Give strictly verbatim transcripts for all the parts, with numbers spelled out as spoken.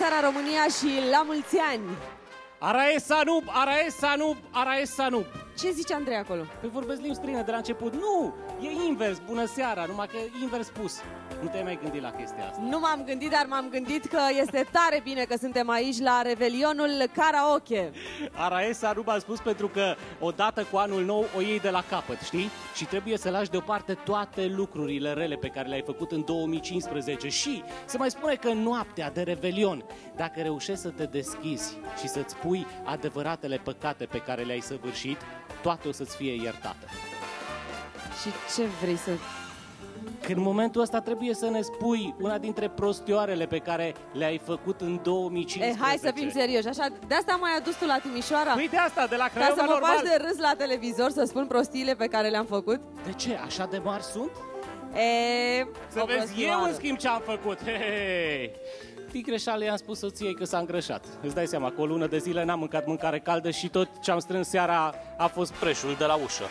seara România și la mulți ani! Araesa noob, Araesa noob, Araesa noob. Ce zice Andrei acolo? Păi vorbesc limbi străine de la început. Nu, e invers, bună seara, numai că invers spus. Nu te-ai mai gândit la chestia asta? Nu m-am gândit, dar m-am gândit că este tare bine că suntem aici la Revelionul Karaoke. Araesa noob a spus pentru că odată cu anul nou o iei de la capăt, știi? Și trebuie să lași deoparte toate lucrurile rele pe care le-ai făcut în două mii cincisprezece. Și se mai spune că noaptea de Revelion, dacă reușești să te deschizi și să-ți pui adevăratele păcate pe care le-ai săvârșit, toate o să-ți fie iertate. Și ce vrei să... Că în momentul ăsta trebuie să ne spui una dintre prostioarele pe care le-ai făcut în două mii cincisprezece. E, hai să fim serioși, așa, de asta m-ai adus tu la Timișoara? Păi de asta, de la Craiova, ca să mă normal. faci de râs la televizor, să spun prostiile pe care le-am făcut? De ce? Așa de mari sunt? E... Să vezi eu în schimb ce am făcut. Hei! Fii greșeală, i-am spus soției că s-a îngrășat. Îți dai seama, cu o lună de zile n-am mâncat mâncare caldă și tot ce am strâns seara a fost preșul de la ușă.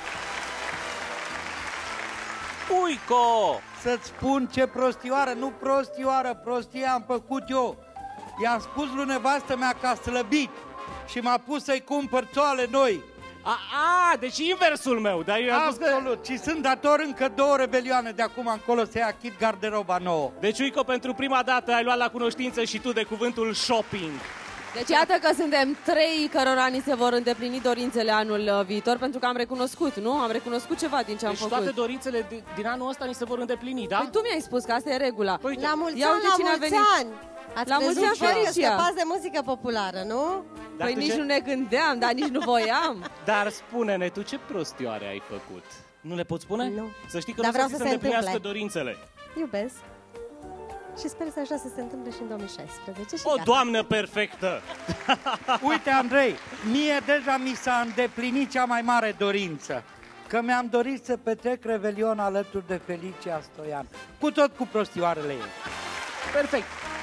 Uico! Să-ți spun ce prostioară, nu prostioară, prostie am făcut eu. I-am spus lui nevastă mea că a slăbit și m-a pus să-i cumpăr țoale noi. A, a, deci inversul meu, dar eu am spus că... Absolut, și sunt dator încă două revelioane de acum încolo să-i achit garderoba nouă. Deci, Uico, pentru prima dată ai luat la cunoștință și tu de cuvântul shopping. Deci iată că suntem trei cărora ni se vor îndeplini dorințele anul viitor, pentru că am recunoscut, nu? Am recunoscut ceva din ce am deci făcut. toate dorințele din anul ăsta ni se vor îndeplini, da? Păi tu mi-ai spus că asta e regula. Păi, la mulți Ia ani, uite la cine a mulți venit. ani! Ați La mulți ani, crezut voi că Felicia. scăpați de muzică populară, nu? Dar Păi tu nici ce? nu ne gândeam, dar nici nu voiam. Dar spune-ne, tu ce prostioare ai făcut? Nu le poți spune? Nu. Să știi că Dar nu vreau să ți să se se îndeplinească întâmple. dorințele. Iubesc. Și sper să așa să se întâmple și în două mii șaisprezece. Și O, gata. doamnă perfectă! Uite, Andrei, mie deja mi s-a îndeplinit cea mai mare dorință. Că mi-am dorit să petrec Revelion alături de Felicia Stoian. Cu tot cu prostioarele ei. Perfect!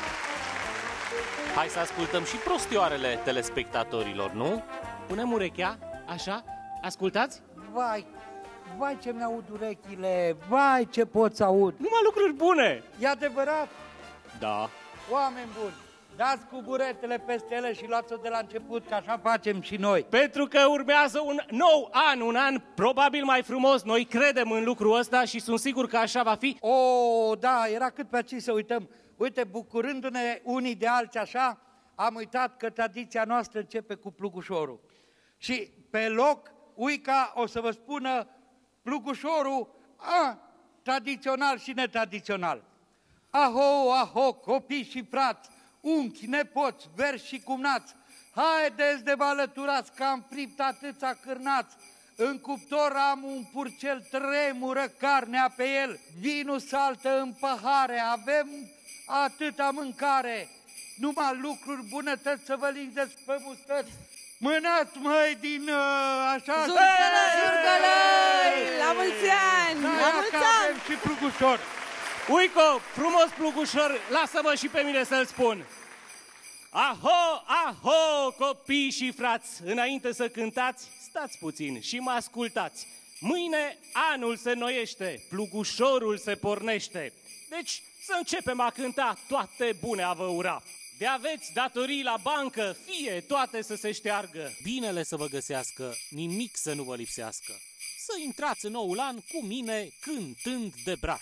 Hai să ascultăm și prostioarele telespectatorilor, nu? Punem urechea, așa, ascultați? Vai, vai ce mi-aud urechile, vai ce pot să aud. Numai lucruri bune! E adevărat, Da. oameni buni, dați cu buretele peste ele și luați-o de la început, că așa facem și noi. Pentru că urmează un nou an, un an probabil mai frumos. Noi credem în lucrul ăsta și sunt sigur că așa va fi. O, da, era cât pe aici să uităm. Uite, bucurându-ne unii de alții așa, am uitat că tradiția noastră începe cu plugușorul. Și pe loc, Uica o să vă spună plugușorul a, tradițional și netradițional. Aho, aho, copii și frați, unchi, nepoți, verși și cumnați, haideți de vă alăturați că am fript atâția cârnați. În cuptor am un purcel, tremură carnea pe el, vinul saltă în pahare, avem atâta mâncare, numai lucruri bunătăți să vă lindeți pe mustăți. Mânați, măi, din uh, așa... Zurgălăi! Zurgălăi! La mulți ani! Da, La că mulți avem ani! și plugușor. Uico, frumos plugușor, lasă-mă și pe mine să-l spun. Aho, aho, copii și frați, înainte să cântați, stați puțin și mă ascultați. Mâine anul se noiește, plugușorul se pornește. Deci să începem a cânta, toate bune a vă ura. De aveți datorii la bancă, fie toate să se șteargă. Binele să vă găsească, nimic să nu vă lipsească. Să intrați în noul an cu mine cântând de braț.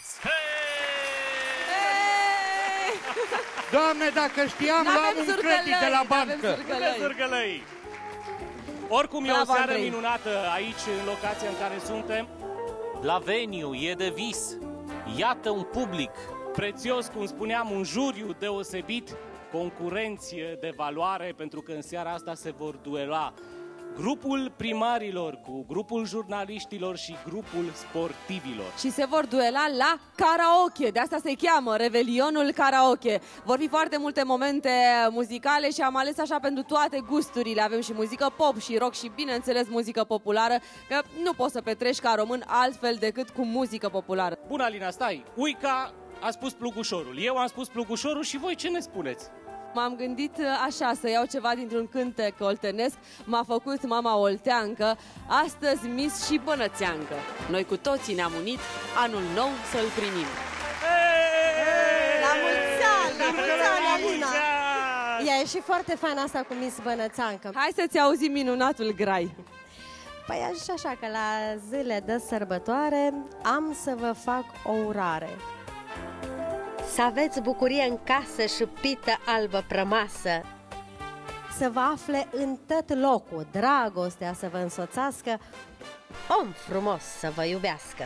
Hey! Doamne, dacă știam, luam N-avem un zurgălăi, credit de la n-avem bancă. zurgălăi. Zârgălăi. Oricum e o Bravo, seară Andrei. minunată aici, în locația în care suntem. Laveniu e de vis. Iată un public. Prețios, cum spuneam, un juriu deosebit, concurenți de valoare, pentru că în seara asta se vor duela grupul primarilor cu grupul jurnaliștilor și grupul sportivilor. Și se vor duela la karaoke, de asta se cheamă Revelionul Karaoke. Vor fi foarte multe momente muzicale și am ales așa pentru toate gusturile. Avem și muzică pop și rock și bineînțeles muzică populară, că nu poți să petreci ca român altfel decât cu muzică populară. Bun, Alina, stai, Uica a spus plugușorul, eu am spus plugușorul și voi ce ne spuneți? M-am gândit așa, să iau ceva dintr-un cântec oltenesc. M-a făcut mama olteancă, astăzi mis și bănățeancă. Noi cu toții ne-am unit, anul nou să-l primim. La mulți ani, la mulți ani, Alina! I-a ieșit foarte fain asta cu Miss Bănățancă. Hai să-ți auzim minunatul grai. Păi așa, așa că la zile de sărbătoare am să vă fac o urare. Să aveți bucurie în casă și pită albă prămasă. Să vă afle în tot locul, dragostea să vă însoțească, om frumos să vă iubească.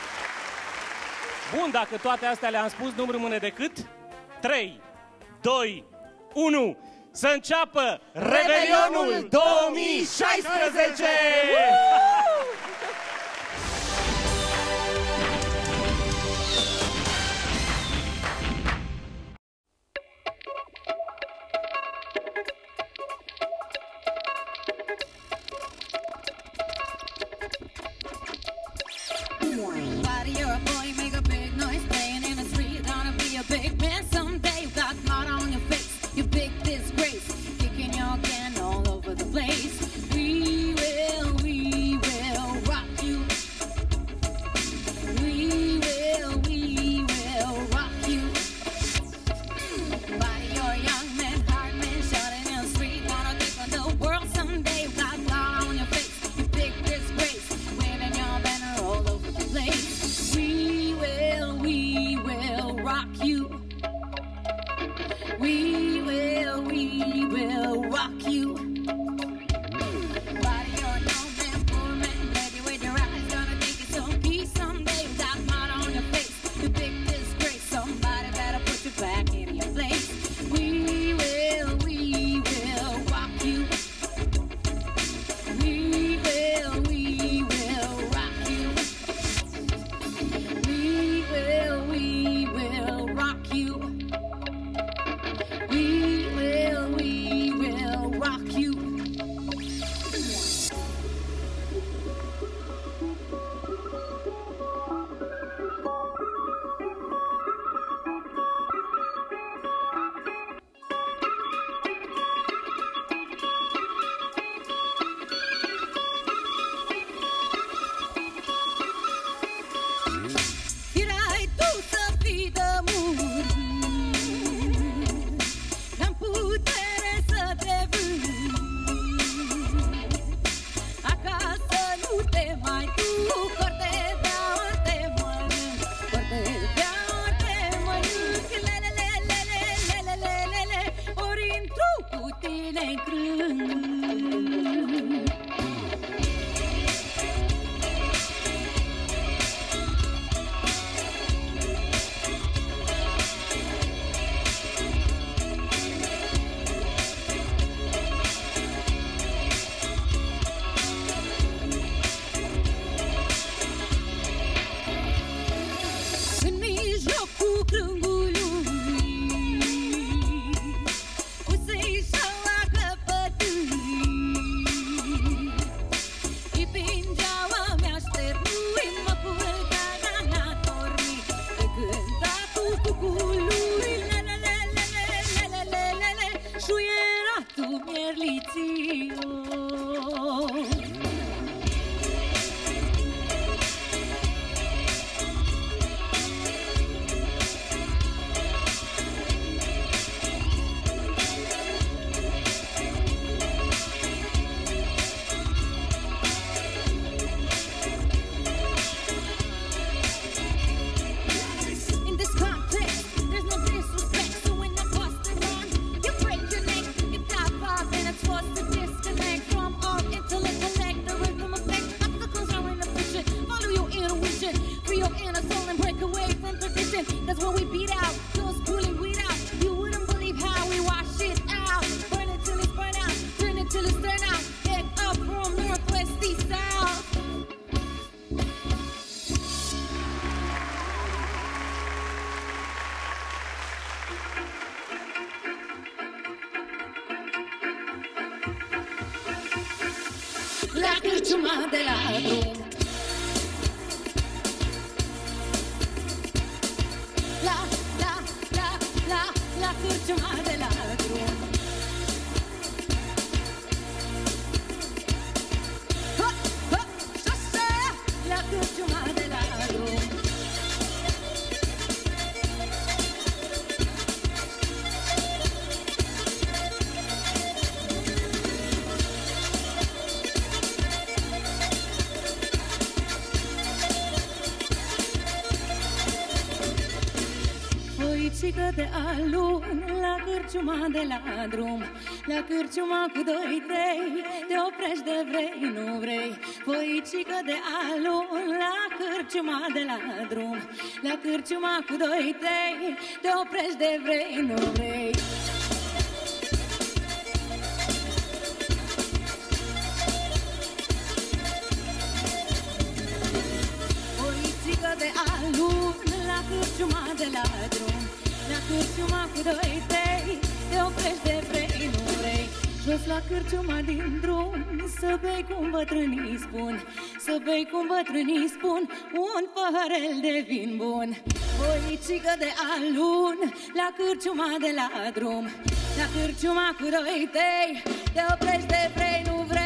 Bun, dacă toate astea le-am spus, nu-mi rămâne decât trei, doi, unu, să înceapă Revelionul două mii șaisprezece! La cârciuma de la drum, La, la, la, la, la cârciuma de la drum. Ha, ha, șase, la cârciuma de la drum. Voicică de alun la cârciuma de la drum, la cârciuma cu doi tei, te oprești de vrei, nu vrei. Voicică de alun la cârciuma de la drum, la cârciuma cu doi tei, te oprești de vrei, nu vrei. De alun la cârciuma de la drum, la cârciuma cu doi tei, te oprești de vrei, nu vrei. Jos la cârciuma din drum, să bei cum bătrânii spun, să bei cum bătrânii spun, un păhărel de vin bun. Voicică de alun la cârciuma de la drum, la cârciuma cu doi tei, te oprești de vrei, nu vrei.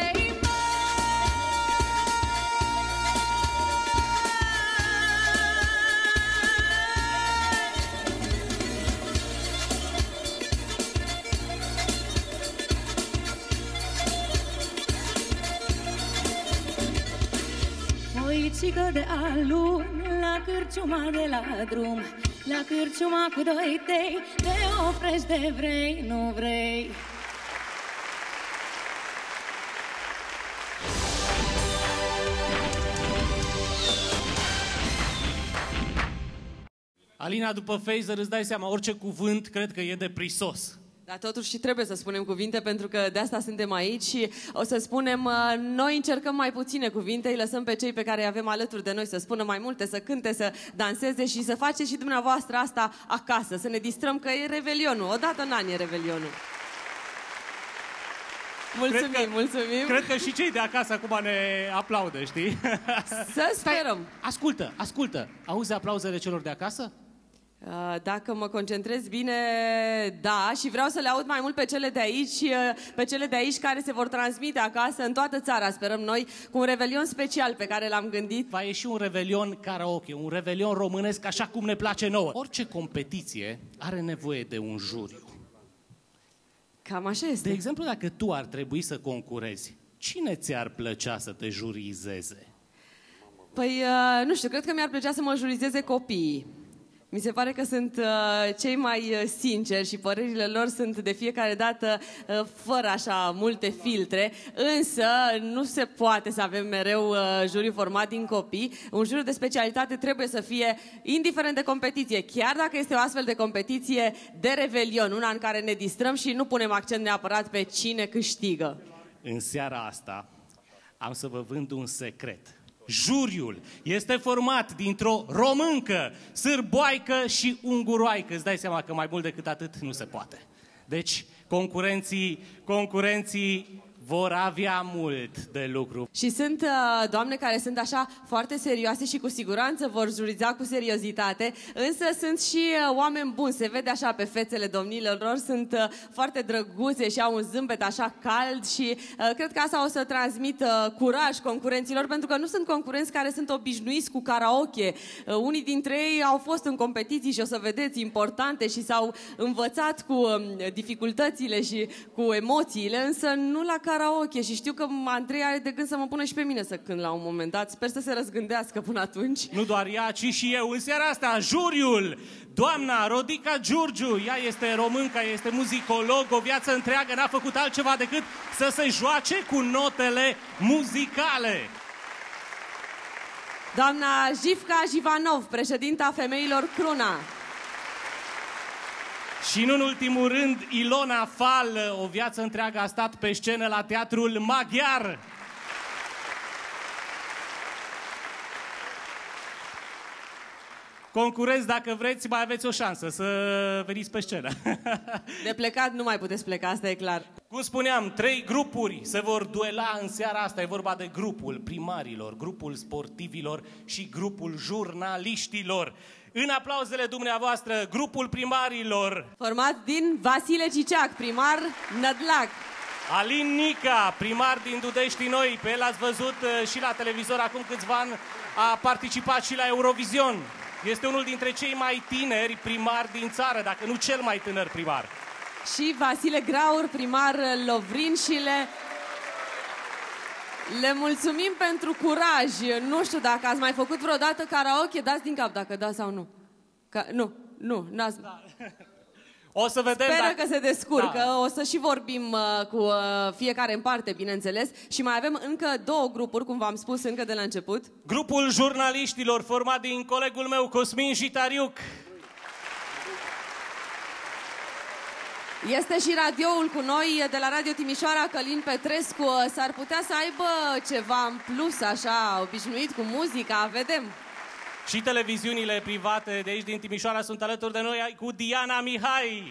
Voicică de alun la cârciuma de la drum, la cârciuma cu doi tei, te oprești de vrei, nu vrei. Alina, după Phaser îți dai seama, orice cuvânt cred că e de prisos. Dar totuși și trebuie să spunem cuvinte, pentru că de asta suntem aici și o să spunem, noi încercăm mai puține cuvinte, îi lăsăm pe cei pe care îi avem alături de noi să spună mai multe, să cânte, să danseze și să faceți și dumneavoastră asta acasă, să ne distrăm că e Revelionul, odată în an e Revelionul. Mulțumim, cred că, mulțumim. Cred că și cei de acasă acum ne aplaudă, știi? Să sperăm. Stai, ascultă, ascultă, auzi aplauzele celor de acasă? Dacă mă concentrez bine, da, și vreau să le aud mai mult pe cele de aici, pe cele de aici care se vor transmite acasă în toată țara, sperăm noi, cu un revelion special pe care l-am gândit. Va ieși un revelion karaoke, un revelion românesc așa cum ne place nouă. Orice competiție are nevoie de un juriu. Cam așa este. De exemplu, dacă tu ar trebui să concurezi, cine ți-ar plăcea să te jurizeze? Păi, nu știu, cred că mi-ar plăcea să mă jurizeze copiii. Mi se pare că sunt uh, cei mai uh, sinceri și părerile lor sunt de fiecare dată uh, fără așa multe filtre, însă nu se poate să avem mereu uh, juriu format din copii. Un juriu de specialitate trebuie să fie indiferent de competiție, chiar dacă este o astfel de competiție de revelion, una în care ne distrăm și nu punem accent neapărat pe cine câștigă. În seara asta am să vă vând un secret. Juriul este format dintr-o româncă, sârboaică și unguroaică. Îți dai seama că mai mult decât atât nu se poate. Deci, concurenții, concurenții vor avea mult de lucru. Și sunt uh, doamne care sunt așa foarte serioase și cu siguranță vor juriza cu seriozitate, însă sunt și uh, oameni buni, se vede așa pe fețele domnilor lor, sunt uh, foarte drăguțe și au un zâmbet așa cald și uh, cred că asta o să transmită curaj concurenților, pentru că nu sunt concurenți care sunt obișnuiți cu karaoke. Uh, unii dintre ei au fost în competiții și o să vedeți importante și s-au învățat cu uh, dificultățile și cu emoțiile, însă nu la karaoke. Karaoke și știu că Andrei are de gând să mă pună și pe mine să cânt la un moment dat. Sper să se răzgândească până atunci. Nu doar ea, ci și eu. În seara asta, juriul, doamna Rodica Giurgiu. Ea este româncă, este muzicolog, o viață întreagă n-a făcut altceva decât să se joace cu notele muzicale. Doamna Jivka Jivanov, președinta Femeilor Cruna. Și nu în ultimul rând, Ilona Fal, o viață întreagă a stat pe scenă la Teatrul Maghiar. Concurezi, dacă vreți, mai aveți o șansă să veniți pe scenă. De plecat nu mai puteți pleca, asta e clar. Cum spuneam, trei grupuri se vor duela în seara asta. E vorba de grupul primarilor, grupul sportivilor și grupul jurnaliștilor. În aplauzele dumneavoastră, grupul primarilor. Format din Vasile Ciceac, primar Nădlac. Alin Nica, primar din Dudești Noi. Pe el ați văzut și la televizor acum câțiva ani. A participat și la Eurovision. Este unul dintre cei mai tineri primari din țară, dacă nu cel mai tânăr primar. Și Vasile Graur, primar Lovrin, și le... Le mulțumim pentru curaj. Nu știu dacă ați mai făcut vreodată karaoke, dați din cap dacă da sau nu. Ca... Nu. nu, n-ați... Da. O să vedem. Speră dacă... că se descurcă, Da. o să și vorbim uh, cu uh, fiecare în parte, bineînțeles, și mai avem încă două grupuri, cum v-am spus încă de la început. Grupul jurnaliștilor, format din colegul meu, Cosmin Jitariuc. Este și radioul cu noi de la Radio Timișoara, Călin Petrescu. S-ar putea să aibă ceva în plus, așa, obișnuit cu muzica, vedem. Și televiziunile private de aici din Timișoara sunt alături de noi cu Diana Mihai.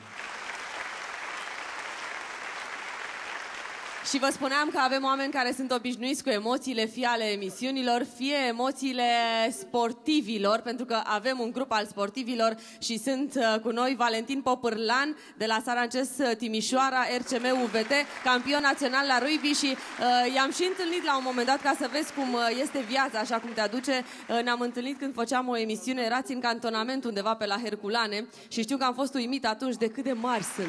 Și vă spuneam că avem oameni care sunt obișnuiți cu emoțiile, fie ale emisiunilor, fie emoțiile sportivilor, pentru că avem un grup al sportivilor și sunt uh, cu noi Valentin Popârlan de la Sarances Timișoara, R C M U V T, campion național la rugby și uh, i-am și întâlnit la un moment dat ca să vezi cum uh, este viața, așa cum te aduce. Uh, ne-am întâlnit când făceam o emisiune, erați în cantonament undeva pe la Herculane și știu că am fost uimit atunci de cât de mari sunt.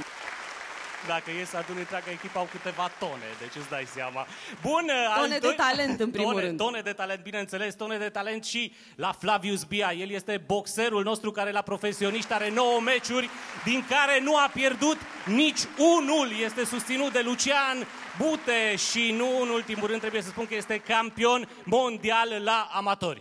Dacă e să adune întreaga echipă, au câteva tone, deci îți dai seama. Bun, tone de doi... talent, în primul tone, rând. Tone de talent, bineînțeles, tone de talent și la Flavius Bia. El este boxerul nostru care la profesioniști are nouă meciuri, din care nu a pierdut nici unul. Este susținut de Lucian Bute și nu în ultimul rând trebuie să spun că este campion mondial la amatori.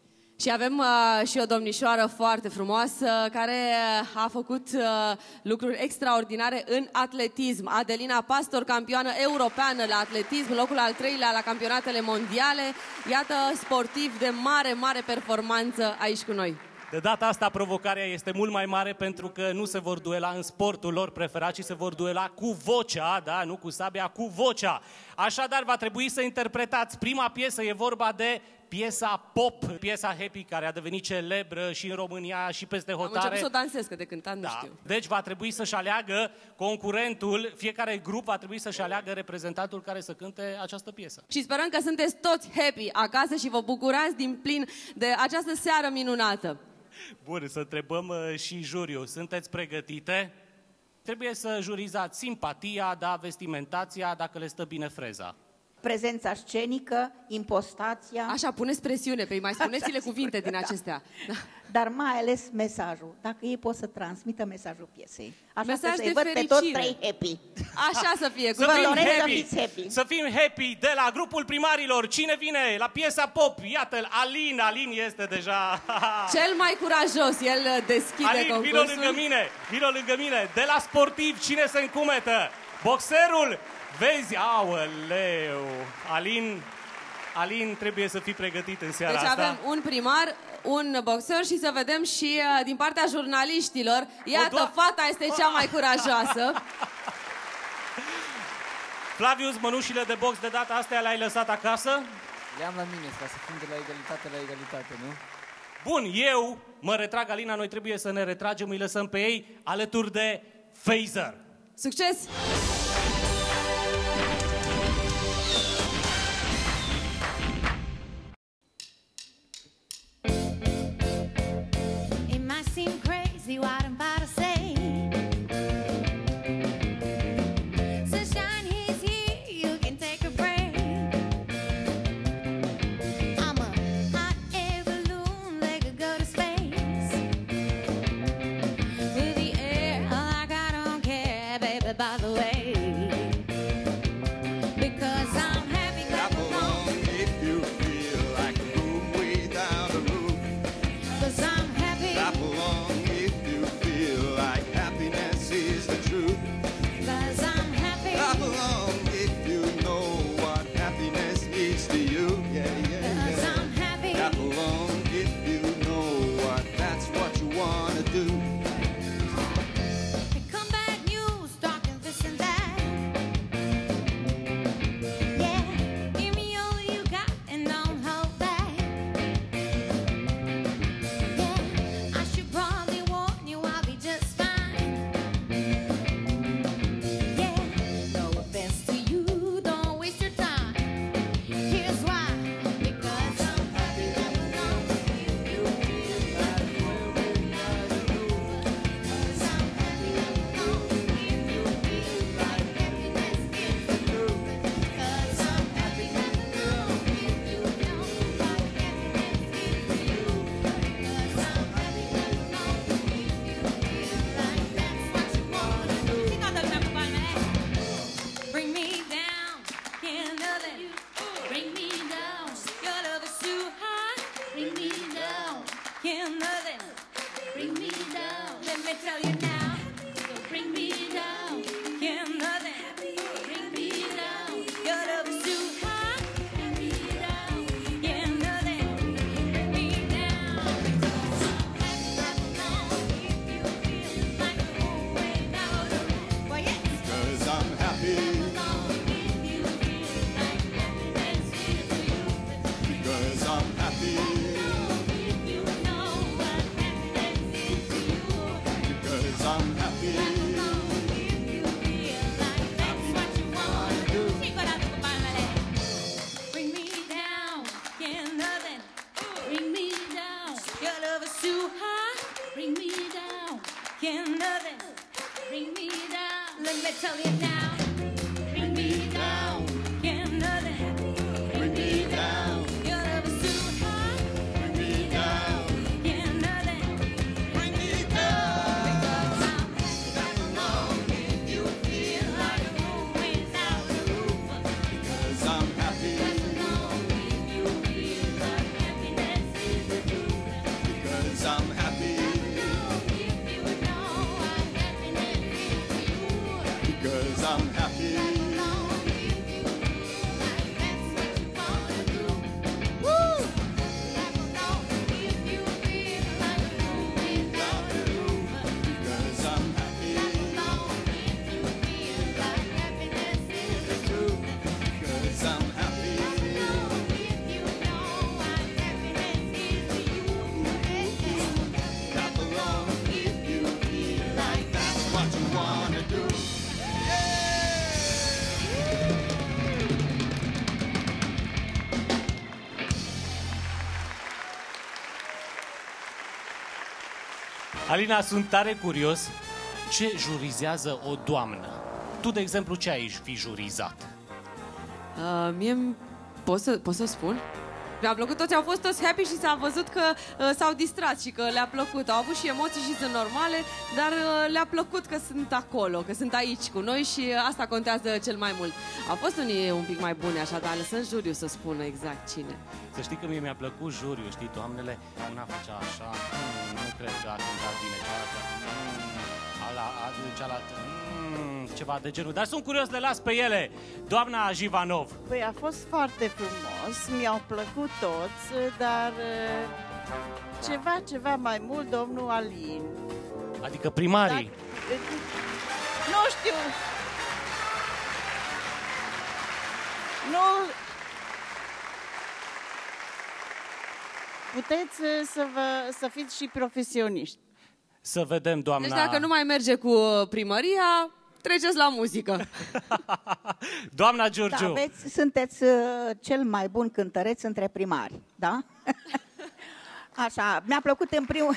Și avem uh, și o domnișoară foarte frumoasă care a făcut uh, lucruri extraordinare în atletism. Adelina Pastor, campioană europeană la atletism, locul al treilea la campionatele mondiale. Iată, sportiv de mare, mare performanță aici cu noi. De data asta provocarea este mult mai mare pentru că nu se vor duela în sportul lor preferat, ci se vor duela cu vocea, da, nu cu sabia, cu vocea. Așadar va trebui să interpretați prima piesă, e vorba de piesa pop, piesa Happy, care a devenit celebră și în România și peste hotare. Am început să o dansez, că de cântat nu da. știu. Deci va trebui să-și aleagă concurentul, fiecare grup va trebui să-și aleagă reprezentantul care să cânte această piesă. Și sperăm că sunteți toți happy acasă și vă bucurați din plin de această seară minunată. Bun, să întrebăm uh, și juriul. Sunteți pregătite? Trebuie să jurizați simpatia, da, vestimentația, dacă le stă bine freza. Prezența scenică, impostația. Așa, puneți presiune pe ei, mai spuneți-le cuvinte din acestea. Dar mai ales mesajul. Dacă ei pot să transmită mesajul piesei. Așa Mesaj să de văd pe toți trei happy. Așa să fie. Cu Să fim, doresc să happy, fiți happy. să fim happy de la grupul primarilor. Cine vine la piesa pop? Iată-l, Alin. Alin este deja... Cel mai curajos, el deschide Alin, concursul. vino lângă mine, vino lângă mine. De la sportiv, cine se încumetă? Boxerul? Vezi, aoleu, Alin, Alin trebuie să fii pregătit în seara deci asta. avem un primar, un boxer și să vedem și uh, din partea jurnaliștilor. Iată, fata este cea mai curajoasă. Flavius, mănușile de box de data asta le-ai lăsat acasă? Le-am la mine, ca să fim de la egalitate la egalitate, nu? Bun, eu mă retrag, Alina, noi trebuie să ne retragem, îi lăsăm pe ei alături de Phaser. Succes! It might seem crazy what I'm about to say. Sunshine is here, you can take a break. I'm a hot air balloon that could go to space. With the air like I don't care, baby, by the way. nothing bring me down. Let me tell you now, don't bring me down. Can nothing bring me down. Your love is too high, bring me down. Can nothing bring me down. If you feel like going out of room, why yes, 'cause I'm happy. if you feel like happiness is you, Because I'm happy. if you know what happiness is to you. Because I'm happy. If you feel like that's what you want to do, bring me down, can nothing bring me down. Your love is too high, bring me down, can nothing bring me down. Let me tell you now, bring me down, can nothing bring me down. Your love is too high, bring me down, can nothing bring me down. Because I'm happy alone. If you feel like going out the roof, Because I'm happy. if you feel like happiness is the truth, Because I'm happy. if you know what happiness is to you, Because I'm happy. if you feel like that's what you want to do, woo! If you feel like going out the roof, Because I'm happy. if you feel like happiness is the truth, Because I'm happy. if you know what happiness is to you, Clap along if you feel like that's what you wanna do. Alina, sunt tare curios ce jurizează o doamnă. Tu, de exemplu, ce ai fi jurizat? Uh, mie îmi- pot să, pot să spun? Mi-a plăcut, toți au fost toți happy și s-a văzut că uh, s-au distrat și că le-a plăcut. Au avut și emoții și sunt normale, dar uh, le-a plăcut că sunt acolo, că sunt aici cu noi și uh, asta contează cel mai mult. Au fost unii un pic mai buni așa, dar lăsăm juriul să spună exact cine. Să știi că mie mi-a plăcut juriul, știi, doamnele, una făcea așa, "Mm, nu cred că a cântat bine, cealaltă, "Mm, ala, a, cealaltă, "Mm", ceva de genul. Dar sunt curios, le las pe ele. Doamna Jivanov, Păi a fost foarte frumos, mi-au plăcut toți, dar eh, ceva, ceva mai mult, domnul Alin. adică primarii. Dar, eh, nu știu. Nu... Puteți eh, să, vă, să fiți și profesioniști. Să vedem, doamna... Deci dacă nu mai merge cu uh, primăria, treceți la muzică. Doamna Da, Giurgiu. aveți, sunteți uh, cel mai bun cântăreț între primari, da? Așa, mi-a plăcut în primul...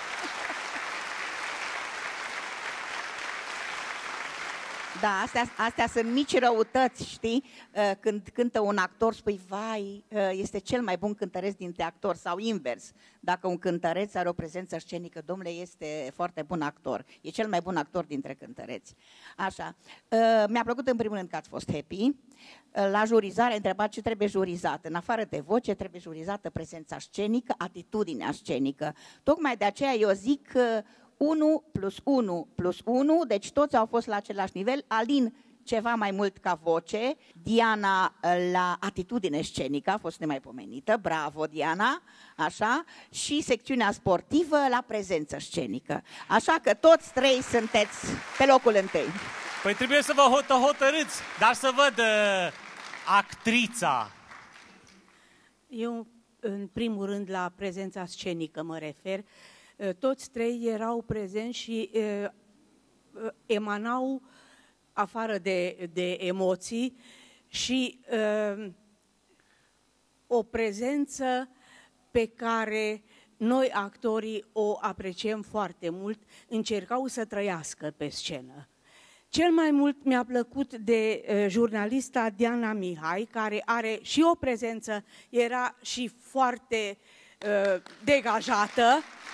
Da, astea, astea sunt mici răutăți, știi? Uh, Când cântă un actor, spui, vai, uh, este cel mai bun cântăreț dintre actori, sau invers. Dacă un cântăreț are o prezență scenică, domnule, este foarte bun actor. E cel mai bun actor dintre cântăreți. Așa. Uh, Mi-a plăcut în primul rând că ați fost happy. Uh, La jurizare, întrebat ce trebuie jurizat. În afară de voce, trebuie jurizată prezența scenică, atitudinea scenică. Tocmai de aceea eu zic că unu plus unu plus unu, deci toți au fost la același nivel. Alin ceva mai mult ca voce, Diana la atitudine scenică, a fost nemaipomenită, bravo Diana, așa, și secțiunea sportivă la prezență scenică. Așa că toți trei sunteți pe locul întâi. Păi trebuie să vă hot- hotărâți, dar să văd uh, actrița. Eu, în primul rând, la prezența scenică mă refer. Toți trei erau prezenți și uh, emanau, afară de, de emoții, și uh, o prezență pe care noi, actorii, o apreciem foarte mult, încercau să trăiască pe scenă. Cel mai mult mi-a plăcut de uh, jurnalista Diana Mihai, care are și o prezență, era și foarte uh, degajată.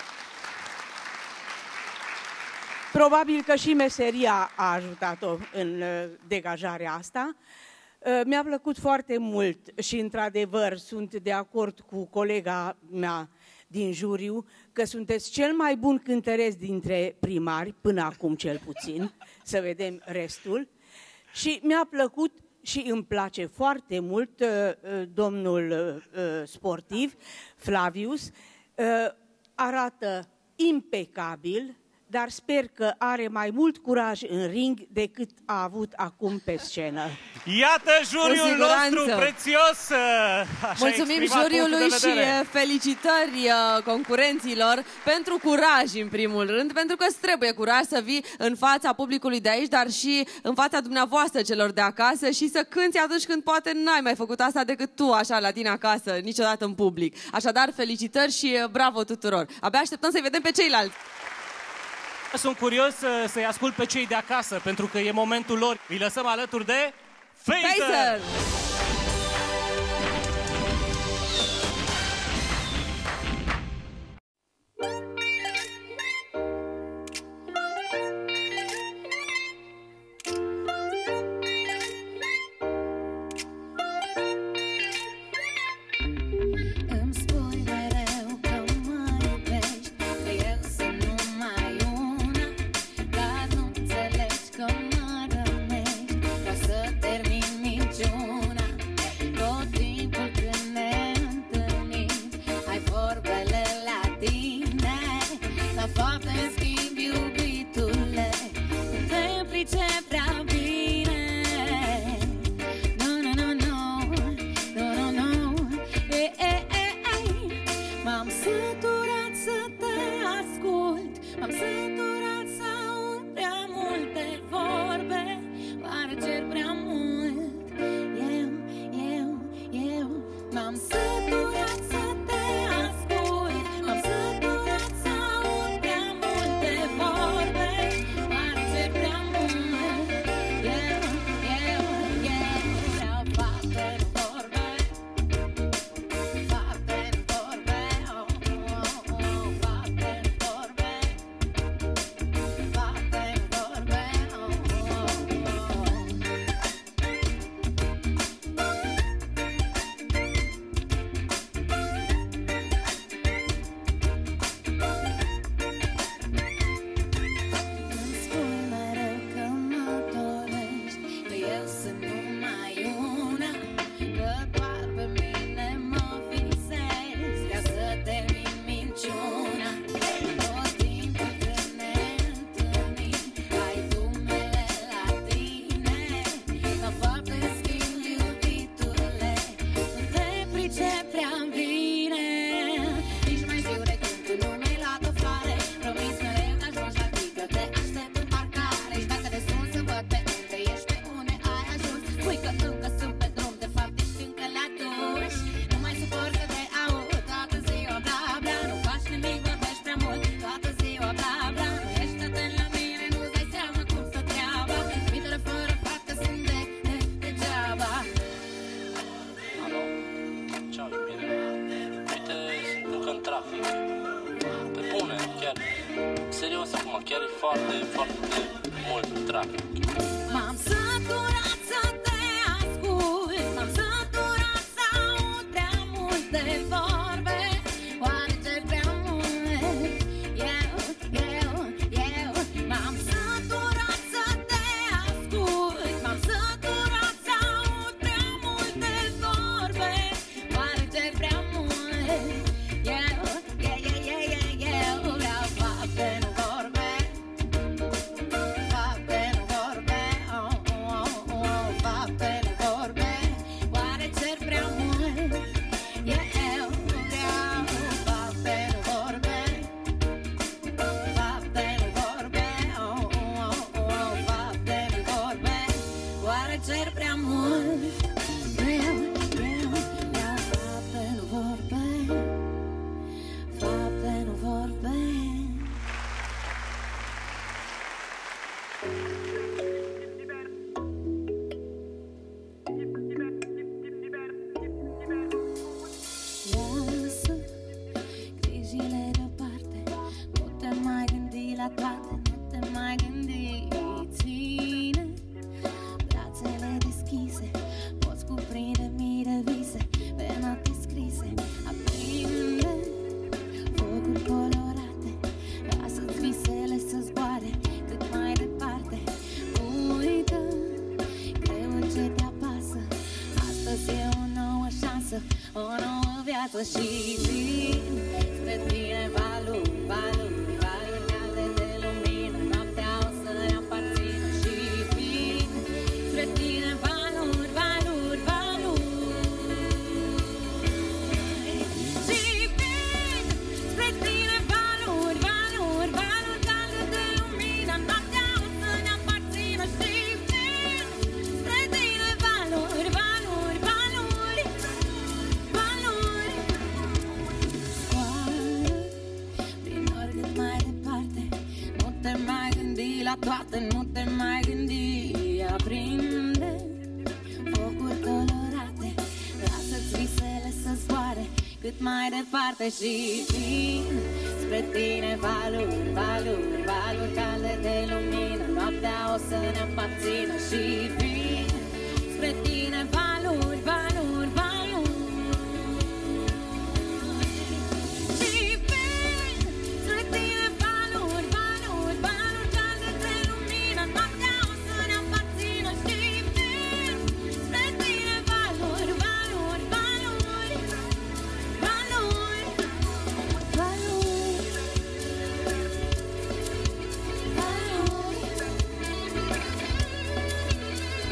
Probabil că și meseria a ajutat-o în uh, degajarea asta. Uh, mi-a plăcut foarte mult și, într-adevăr, sunt de acord cu colega mea, din juriu că sunteți cel mai bun cântăreț dintre primari, până acum cel puțin, să vedem restul. Și mi-a plăcut și îmi place foarte mult uh, domnul uh, sportiv, Flavius, uh, arată impecabil, dar sper că are mai mult curaj în ring decât a avut acum pe scenă. Iată juriul nostru prețios! Așa mulțumim juriului și felicitări concurenților pentru curaj, în primul rând, pentru că îți trebuie curaj să vii în fața publicului de aici, dar și în fața dumneavoastră celor de acasă și să cânti atunci când poate n-ai mai făcut asta decât tu, așa, la tine acasă, niciodată în public. Așadar, felicitări și bravo tuturor! Abia așteptăm să-i vedem pe ceilalți! Sunt curios să-i ascult pe cei de acasă, pentru că e momentul lor. Îi lăsăm alături de Phaser! Phaser! Serios acum, chiar e foarte, foarte mult trafic. M-am săturat să te ascult, m-am săturat să aud prea multe vorbe, oare ce prea mult? Eu, eu, eu m-am săturat să te ascult, m-am săturat să aud prea multe vorbe, oare ce prea mult? Eu, eu, eu, eu, eu vreau fapte, nu vorbe, fapte, nu vorbe, oh, oh, oh, fapte, nu vorbe, oare cer prea mult? Eu vreau fapte, nu vorbe, fapte, nu vorbe, oh, oh, oh, fapte, nu vorbe, oare cer prea mult? Eu, eu vreau fapte, nu vorbe, fapte, nu vorbe. Lasă grijile deoparte, nu te mai gândi la toate, nu te mai gândi. Ține brațele deschise, poți cuprinde mii de vise pe note scrise. Aprinde viață și vin spre tine valuri, valuri, valuri calde de lumină. Noaptea o să ne aparțină și vin spre tine valuri, valuri, valuri. Și vin spre tine valuri, valuri, valuri calde de lumină. Noaptea o să ne aparțină și vin spre tine valuri, valuri, valuri, valuri. Scoală prin ori cât mai departe, nu te mai gândi la toate, nu te mai gândi. Aprinde focuri colorate, lasă-ți visele să zboare cât mai departe și vin spre tine valuri, valuri, valuri calde de lumină. Noaptea o să ne aparțină și vin spre tine valuri, valuri, valuri. Și vin spre tine valuri, valuri, valuri calde de lumină. Noaptea o să ne aparțină și vin spre tine valuri, valuri, valuri, valuri, valuri, valuri.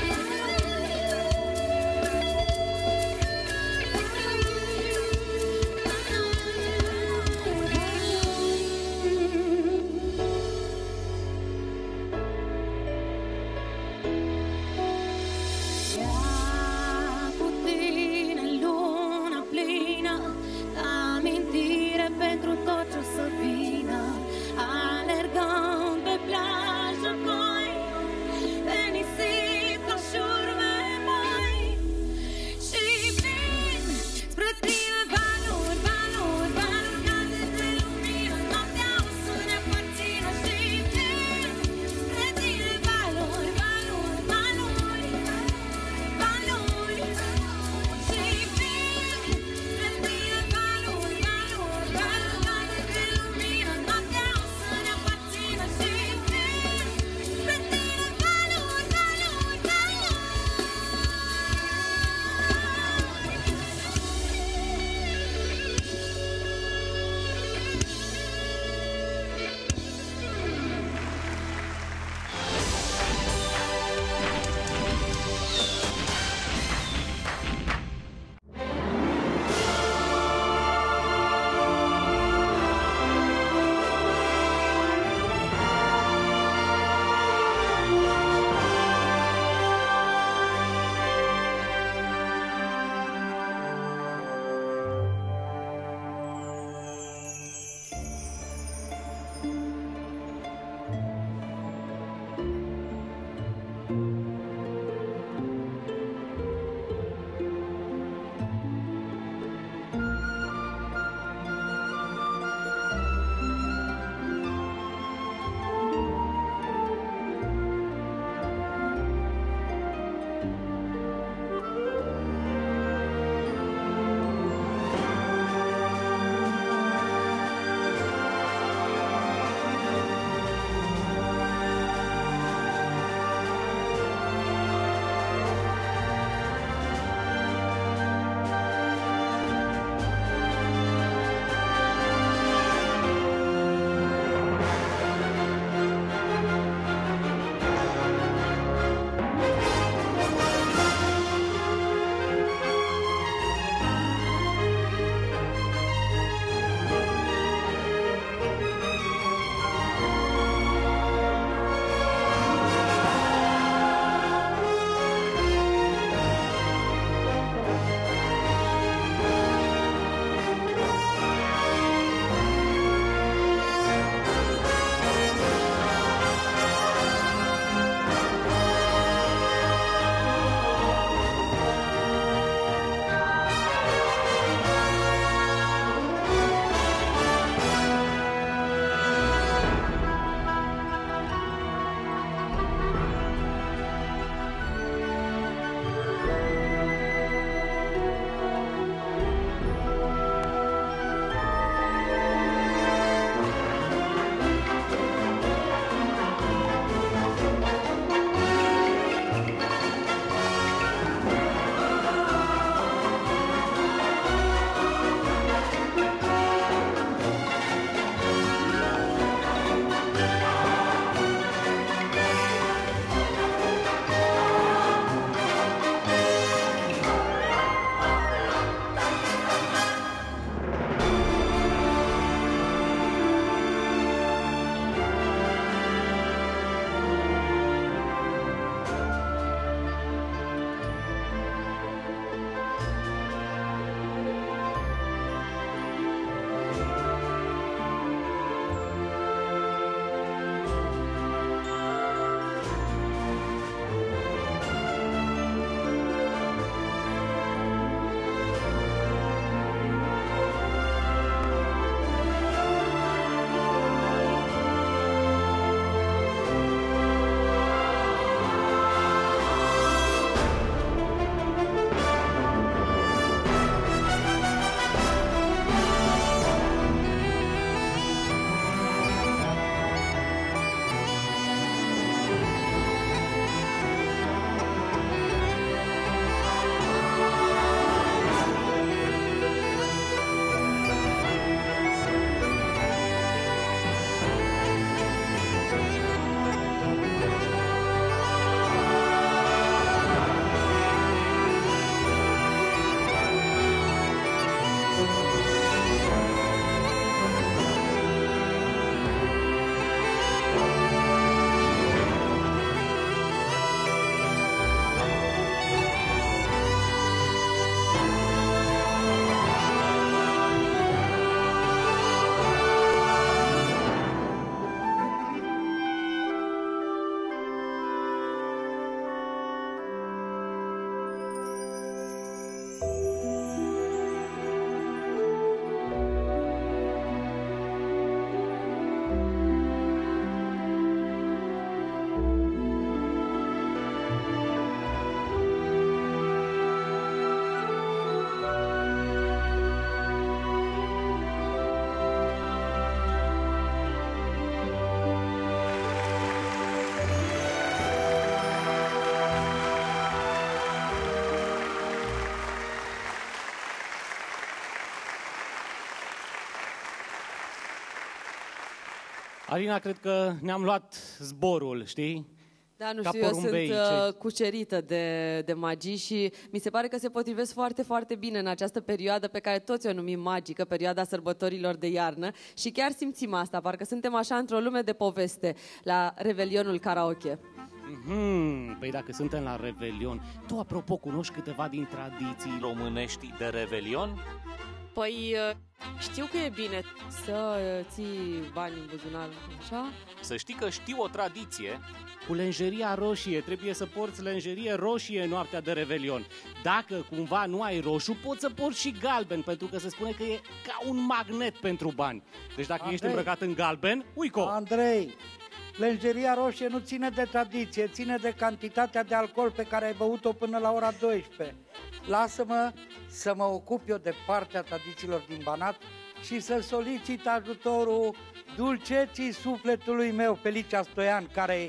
Alina, cred că ne-am luat zborul, știi? Da, nu Ca știu, eu sunt porumbei, uh, ce- cucerită de, de magii și mi se pare că se potrivesc foarte, foarte bine în această perioadă pe care toți o numim magică, perioada sărbătorilor de iarnă și chiar simțim asta, parcă suntem așa într-o lume de poveste la Revelionul Karaoke. Mhm, păi dacă suntem la Revelion, tu, apropo, cunoști câteva din tradiții românești de Revelion? Păi știu că e bine să uh, ții bani în buzunar, așa? Să știi că știu o tradiție cu lenjeria roșie. Trebuie să porți lenjerie roșie noaptea de Revelion. Dacă cumva nu ai roșu, poți să porți și galben, pentru că se spune că e ca un magnet pentru bani. Deci dacă Andrei. ești îmbrăcat în galben, uico! Andrei, lenjeria roșie nu ține de tradiție, ține de cantitatea de alcool pe care ai băut-o până la ora douăsprezece. Lasă-mă să mă ocup eu de partea tradițiilor din Banat și să solicit ajutorul dulceții sufletului meu, Felicia Stoian, care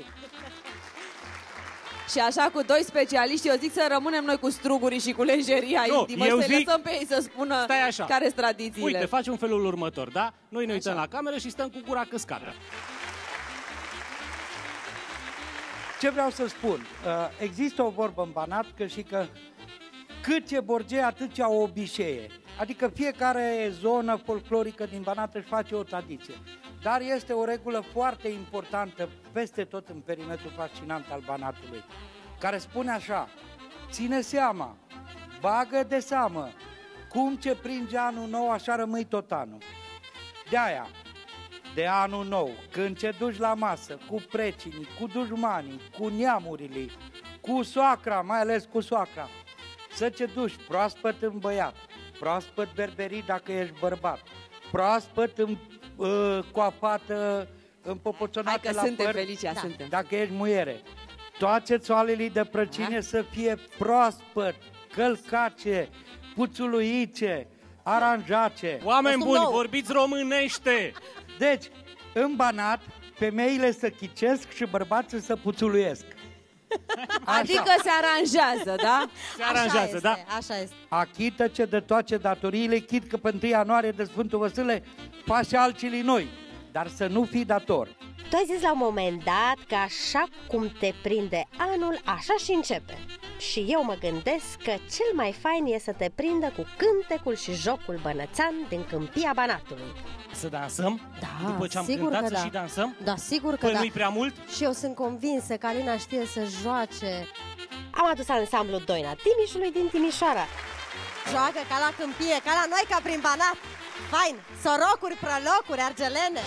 Și așa cu doi specialiști, eu zic să rămânem noi cu strugurii și cu lenjeria Nu, intimă, eu să zic- lăsăm pe ei să spună Stai așa. care sunt tradițiile. Uite, facem felul următor, da? Noi ne uităm la cameră și stăm cu gura căscată. Ce vreau să spun? Uh, Există o vorbă în Banat că și că cât e Borgea, atât e o obișeie. Adică fiecare zonă folclorică din Banat își face o tradiție. Dar este o regulă foarte importantă peste tot în perimetrul fascinant al Banatului, care spune așa: ține seama, bagă de seamă, cum ce pringe anul nou, așa rămâi tot anul. De-aia, de anul nou, când te duci la masă cu precinii, cu dușmanii, cu neamurile, cu soacra, mai ales cu soacra, să te duci proaspăt îmbăiat, proaspăt berberit dacă ești bărbat, proaspăt în, uh, coafată, împopoțonată Hai că la suntem, păr, Felicia, suntem. dacă ești muiere. Toate țoalele de prăcine să fie proaspăt, călcace, puțuluice, aranjace. Oameni buni, vorbiți românește! Deci, în Banat, femeile să chicesc și bărbații să puțuluiesc. Așa. Adică se aranjează, da? Se aranjează, da? Așa este. Achită-ce de toate datoriile, chit că pe întâi ianuarie de Sfântul Vasile faci alții noi, dar să nu fii dator. Tu ai zis la un moment dat că așa cum te prinde anul, așa și începe. Și eu mă gândesc că cel mai fain e să te prindă cu cântecul și jocul bănățan din câmpia Banatului. Să dansăm? Da, După ce am sigur cântat că să da. și dansăm? Da, sigur că Păi da. nu-i prea mult? Și eu sunt convinsă că Alina știe să joace. Am adus ansamblul Doina Timișului din Timișoara. Joacă ca la câmpie, ca la noi, ca prin Banat. Fain, sorocuri, prălocuri, argelene.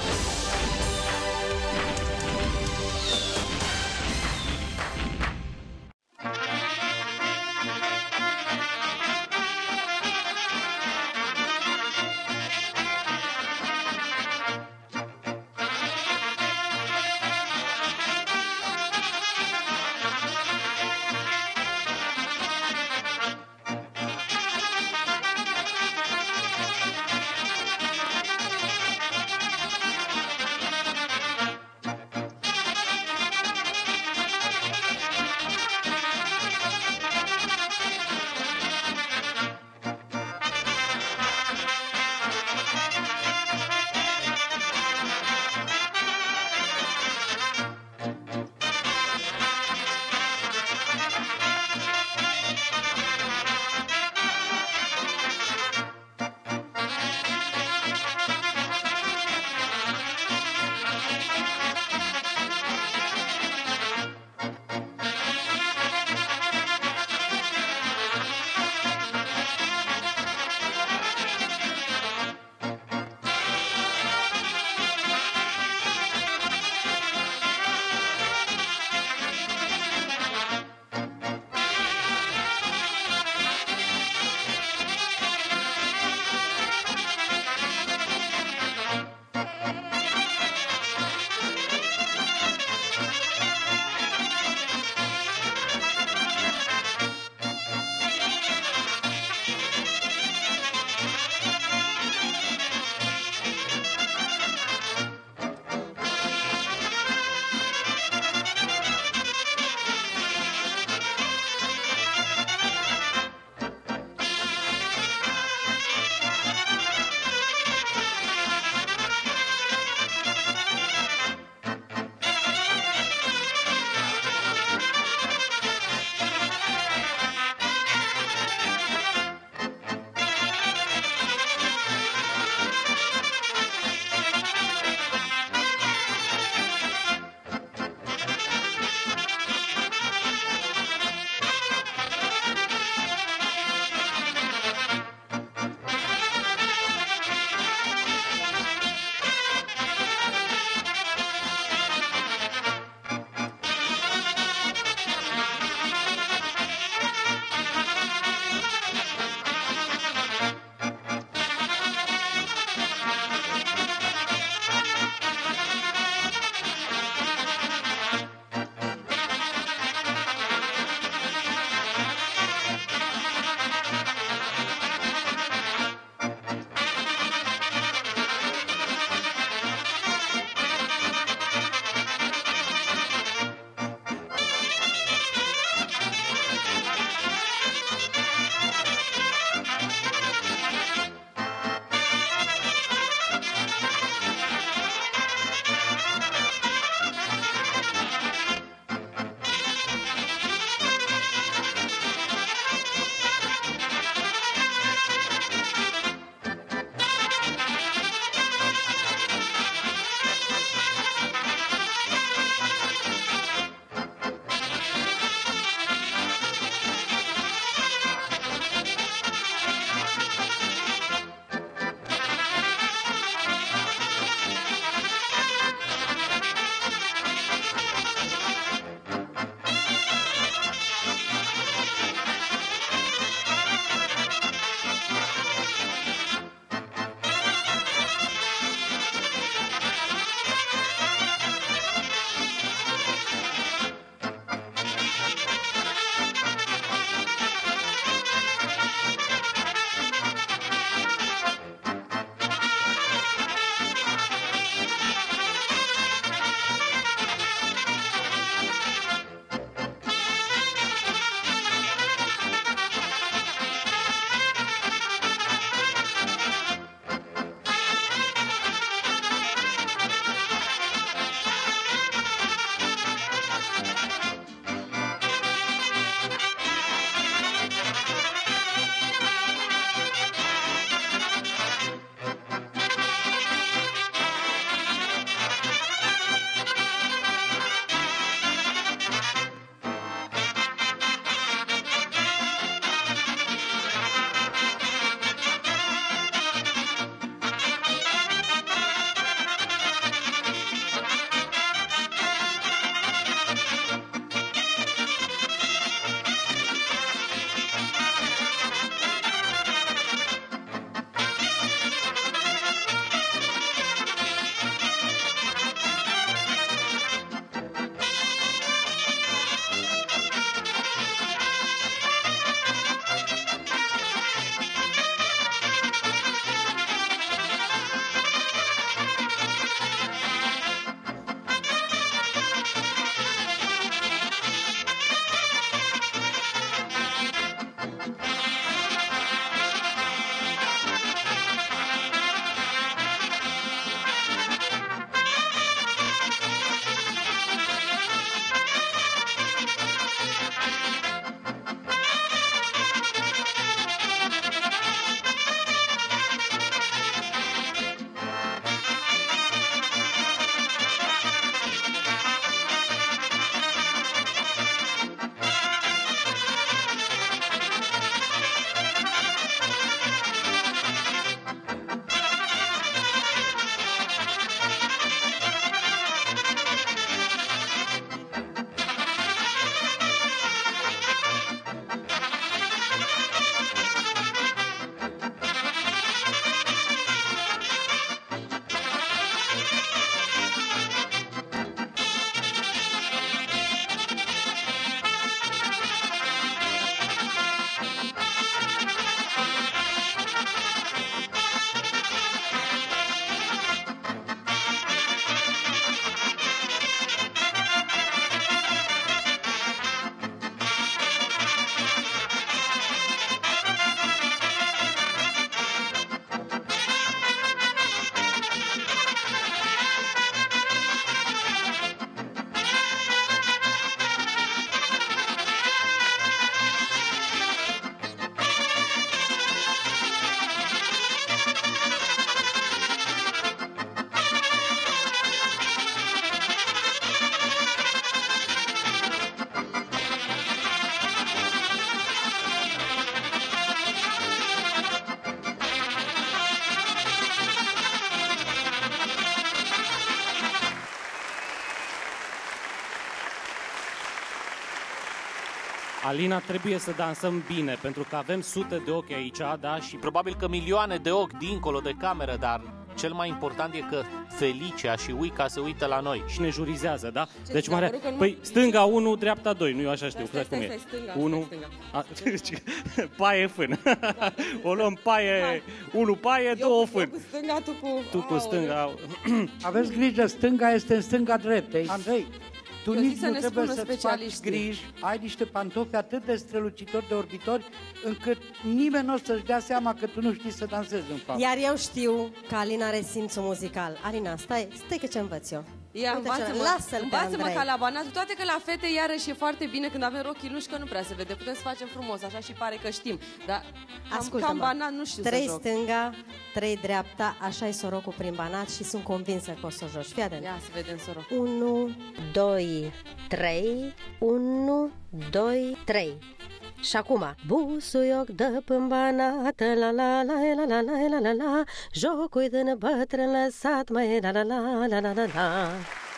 Alina, trebuie să dansăm bine, pentru că avem sute de ochi aici, da? Și probabil că milioane de ochi dincolo de cameră, dar cel mai important e că Felicia și Uica se uită la noi. Și ne jurizează, da? Ce deci, ți-a Maria, părut că nu- păi stânga unu, dreapta doi, nu eu așa știu, Stai, stai cum stai, e. stai, stânga, unu, stai, a, paie fân. O luăm paie, unu paie, două fân. Eu cu stânga, tu cu... Tu cu stânga. Aveți grijă, stânga este în stânga dreptei. Andrei, tu Eu zic nici să nu ne trebuie spună să-ți faci specialiștii. griji, ai niște pantofi atât de strălucitori de orbitori, încât nimeni nu o să-și dea seama că tu nu știi să dansezi în fapt. Iar eu știu că Alina are simțul muzical. Alina, stai, stai că ce învăț eu. Ia, Uite ce- învață-mă, lasă-l pe învață-mă Andrei. ca la banat, toate că la fete iarăși e foarte bine când avem rochii lungi, că nu prea se vede, putem să facem frumos, așa și pare că știm, dar cam, Ascultă-mă, cam banat nu știu trei să joc. stânga, trei dreapta, așa-i sorocul prin banat și sunt convinsă că o să o joci. Fii atent. Ia să vedem, soro. unu, doi, trei, unu, doi, trei. Și acum, busuioc dă până banat, la la la la la la la la la, jocul din bătrân lăsat, mai la la la la la la la.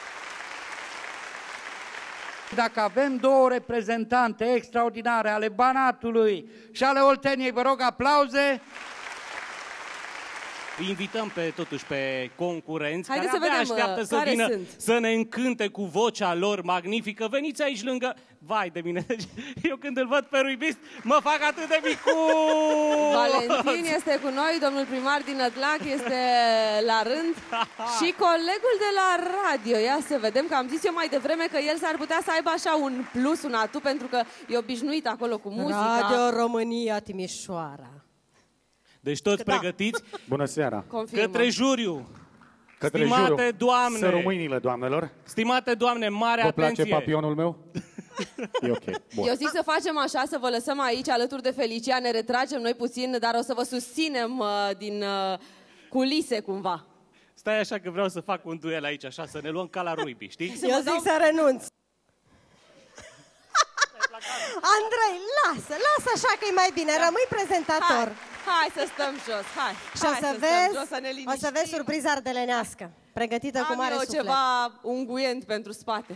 Dacă avem două reprezentante extraordinare ale Banatului și ale Olteniei, vă rog aplauze. Îi invităm pe, totuși pe concurenți care Haideți să abia vedem, așteaptă uh, să care vină sunt. să ne încânte cu vocea lor magnifică. Veniți aici lângă... Vai de mine, deci eu când îl văd pe Ruibist mă fac atât de micuț! Valentin este cu noi, domnul primar din Nădlac este la rând și colegul de la radio. Ia să vedem, că am zis eu mai devreme că el s-ar putea să aibă așa un plus, un atu, pentru că e obișnuit acolo cu muzica. Radio România Timișoara. Deci toți Da. pregătiți? Bună seara! Confirmă. Către juriu! Către Stimate juriu, doamne! să rămâinile, doamnelor! Stimate doamne, mare Vă atenție! place papionul meu? E ok, bun. Eu zic să facem așa, să vă lăsăm aici alături de Felicia, ne retragem noi puțin, dar o să vă susținem uh, din uh, culise cumva. Stai așa că vreau să fac un duel aici, așa, să ne luăm ca la Ruibi, știi? Eu zic să renunț. Andrei, lasă, lasă așa că e mai bine, rămâi prezentator. Hai, hai să stăm jos, hai. Și o hai să, să stăm vezi, jos, să ne o să liniștim. vezi surpriza ardelenească, pregătită cu Am mare eu suflet. ceva unguent pentru spate.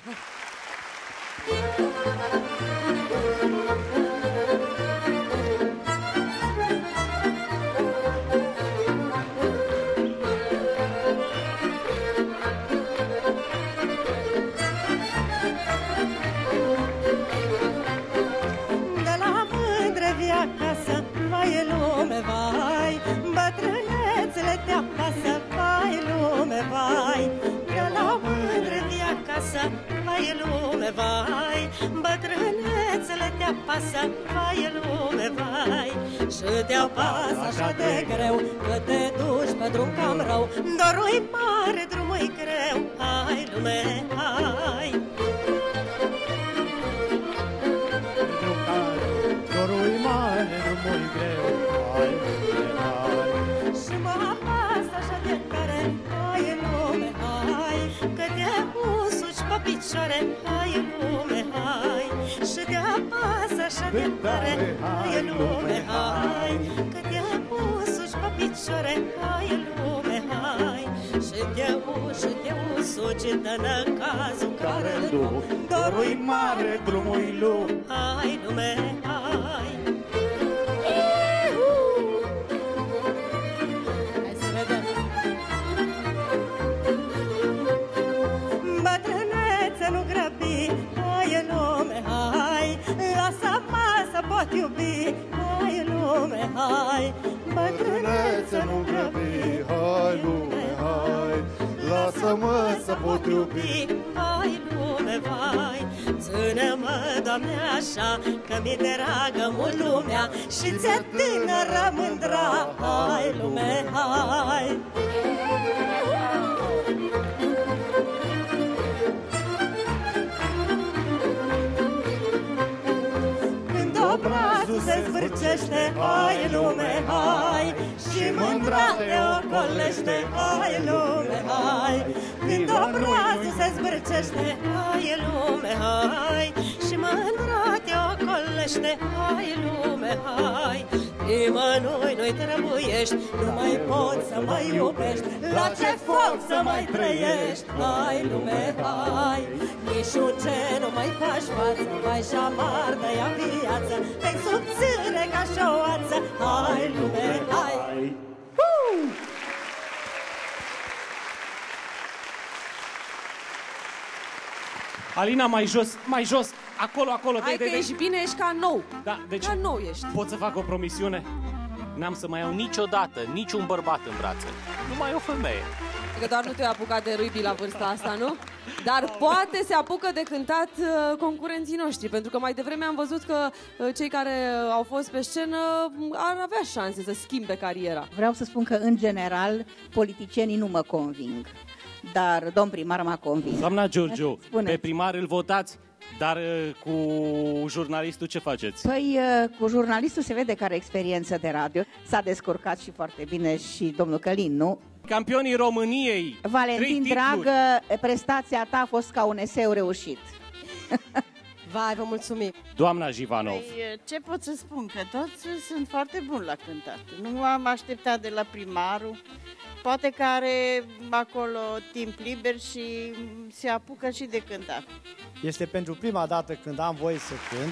De la mândre vii acasă, vai lume, vai, bătrânețele te apasă, vai lume, vai. De la mândre vii acasă, vai lume, vai, bătrânețele te apasă, vai lume, vai. Și te apasă așa de greu, că te duci pe drum cam rău, dorul-i mare, drumul-i greu, hai lume, hai. Dorul mare, drumul greu, hai, hai. Și mă apasă așa de tare, hai lume, hai, că te usuci pe picioare, hai lume, hai. Și te apasă așa de tare, hai lume, hai, că te usuci pe picioare, hai lume, hai. Și te uși, te usuci, dă-nă cazul care-l duc, Dorul mare, drumul lung, hai lume, hai. Hai să vedem. Bătrânețe, nu grăbi, hai lume, hai, lasă masă, pot iubi, hai lume, hai. bătrânețe, nu grăbi, hai lume, hai, lasă-mă să pot iubi. Hai lume, vai, ține-mă, Doamne, așa, că mi-e dragă mult lumea și ți-e tânără mândra. Hai lume, hai. Când obrazul se zvârcește, hai lume, hai, și mândra te ocolește, hai lume, hai. Când obrazul se zvârcește, hai lume, hai, și mândra te ocolește, hai lume, hai. Nimănui nu-i trebuiești, nu mai poți să mai iubești, la ce foc să mai trăiești, hai lume, hai. Nici un ce nu mai mai faci față, mai șamardă ea viață, te-i subțire ca și o oață. Hai, lume, hai! Uh! Alina, mai jos, mai jos, acolo, acolo. Hai de, că de, de. ești bine, ești ca nou. Da, deci Ca nou ești. pot să fac o promisiune? N-am să mai iau niciodată niciun bărbat în brațe. Numai o femeie. Că doar nu te-ai apucat de rugby la vârsta asta, nu? Dar poate se apucă de cântat uh, concurenții noștri, pentru că mai devreme am văzut că uh, cei care au fost pe scenă ar avea șanse să schimbe cariera. Vreau să spun că, în general, politicienii nu mă conving, dar domn primar m-a convins. Doamna Giurgiu, Spuneți. pe primar îl votați, dar uh, cu jurnalistul ce faceți? Păi, uh, cu jurnalistul se vede că are experiență de radio. S-a descurcat și foarte bine și domnul Călin, nu? Campionii României. Valentin, trei titluri. dragă, prestația ta a fost ca un eseu reușit. Vai, vă mulțumim. Doamna Jivanov. Păi, ce pot să spun? Că toți sunt foarte buni la cântat. Nu am așteptat de la primarul. Poate că are acolo timp liber și se apucă și de cântat. Este pentru prima dată când am voie să cânt.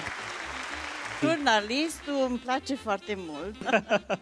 Jurnalistul îmi place foarte mult.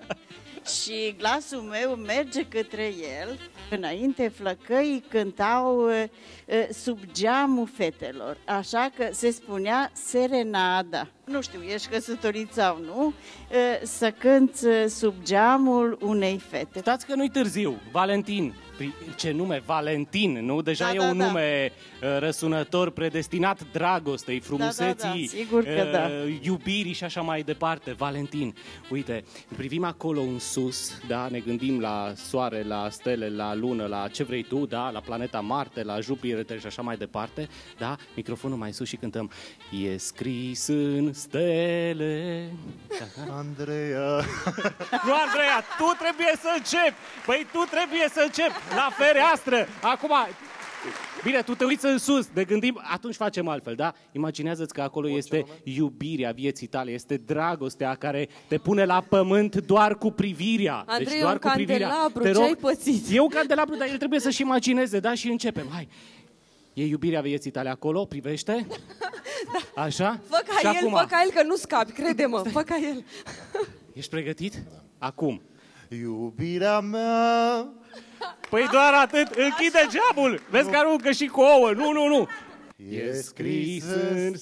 Și glasul meu merge către el. Înainte flăcăii cântau uh, uh, sub geamul fetelor, așa că se spunea serenada. Nu știu, ești căsătorit sau nu, uh, să cânți uh, sub geamul unei fete. Stați că nu-i târziu. Valentin. Ce nume? Valentin, nu? Deja Da, e da, un da. nume uh, răsunător, predestinat dragostei, frumuseții, Da, da, da, sigur că da. iubirii și așa mai departe. Valentin. Uite, privim acolo în sus, da? Ne gândim la soare, la stele, la lună, la ce vrei tu, da? La planeta Marte, la Jupiter și așa mai departe, da? Microfonul mai sus și cântăm. E scris în stele. Andreea. Nu, Andreea, tu trebuie să începi. Păi tu trebuie să începi la fereastră. Acum, bine, tu te uiți în sus, ne gândim, atunci facem altfel, da? Imaginează-ți că acolo este iubirea vieții tale, este dragostea care te pune la pământ doar cu privirea. Andrei, deci doar un cu privirea. candelabru, Te ce rog, ai pățit? E un candelabru, dar el trebuie să-și imagineze, da? Și începem, hai. E iubirea vieții tale acolo, privește. Da. Așa? Fă ca și el, acum, fă ca el, că nu scapi, crede-mă, fă ca el. ești pregătit? Acum. Iubirea mea. Păi doar atât, închide geamul. Vezi că aruncă și cu ouă. Nu, nu, nu. E scris în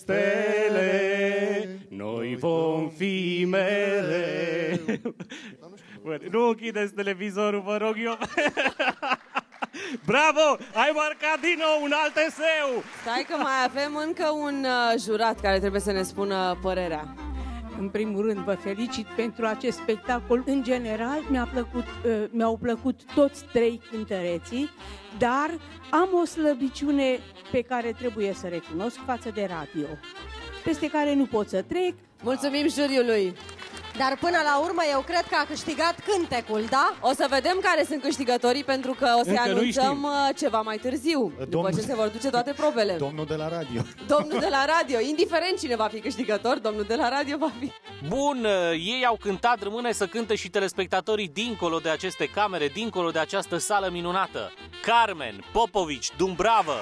stele, noi vom fi mereu. Bă, nu închideți televizorul, vă rog eu. Bravo! Ai marcat din nou un alt eseu! Stai că mai avem încă un uh, jurat care trebuie să ne spună părerea. În primul rând, vă felicit pentru acest spectacol. În general, mi-a plăcut, uh, mi-au plăcut toți trei cântăreții, dar am o slăbiciune pe care trebuie să recunosc față de radio, peste care nu pot să trec. Mulțumim juriului! Dar până la urmă eu cred că a câștigat cântecul, da? O să vedem care sunt câștigătorii, pentru că o să-i Încă nu-i anunțăm știm. uh, ceva mai târziu, după ce se vor duce toate probele. Domnul de la radio. Domnul de la radio, indiferent cine va fi câștigător, domnul de la radio va fi. Bun, ei au cântat, rămâne să cânte și telespectatorii dincolo de aceste camere, dincolo de această sală minunată. Carmen, Popovici, Dumbravă.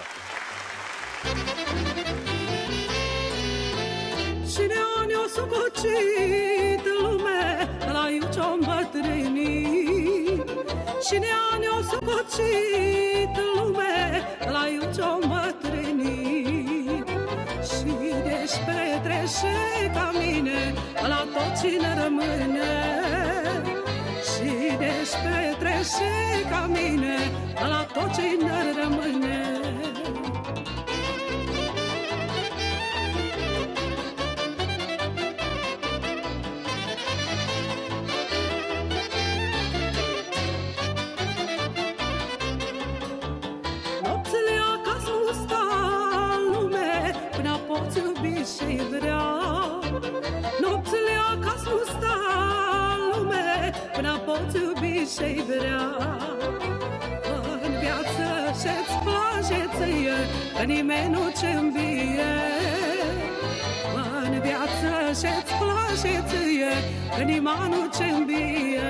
Cine ne-o sococit lume, la iuci-o îmbătrânit. Cine ne-o sococit lume, la iuci-o îmbătrânit. Și de-și petrece ca mine, la tot cine rămâne. Și de-și petrece ca mine, la tot cine rămâne. Și vrea nopțile acasă nu sta lume până poți iubi și vrea în viață ce-ți place ție că nimeni nu ce îmbie în viață ce-ți place ție că nimeni nu ce îmbie.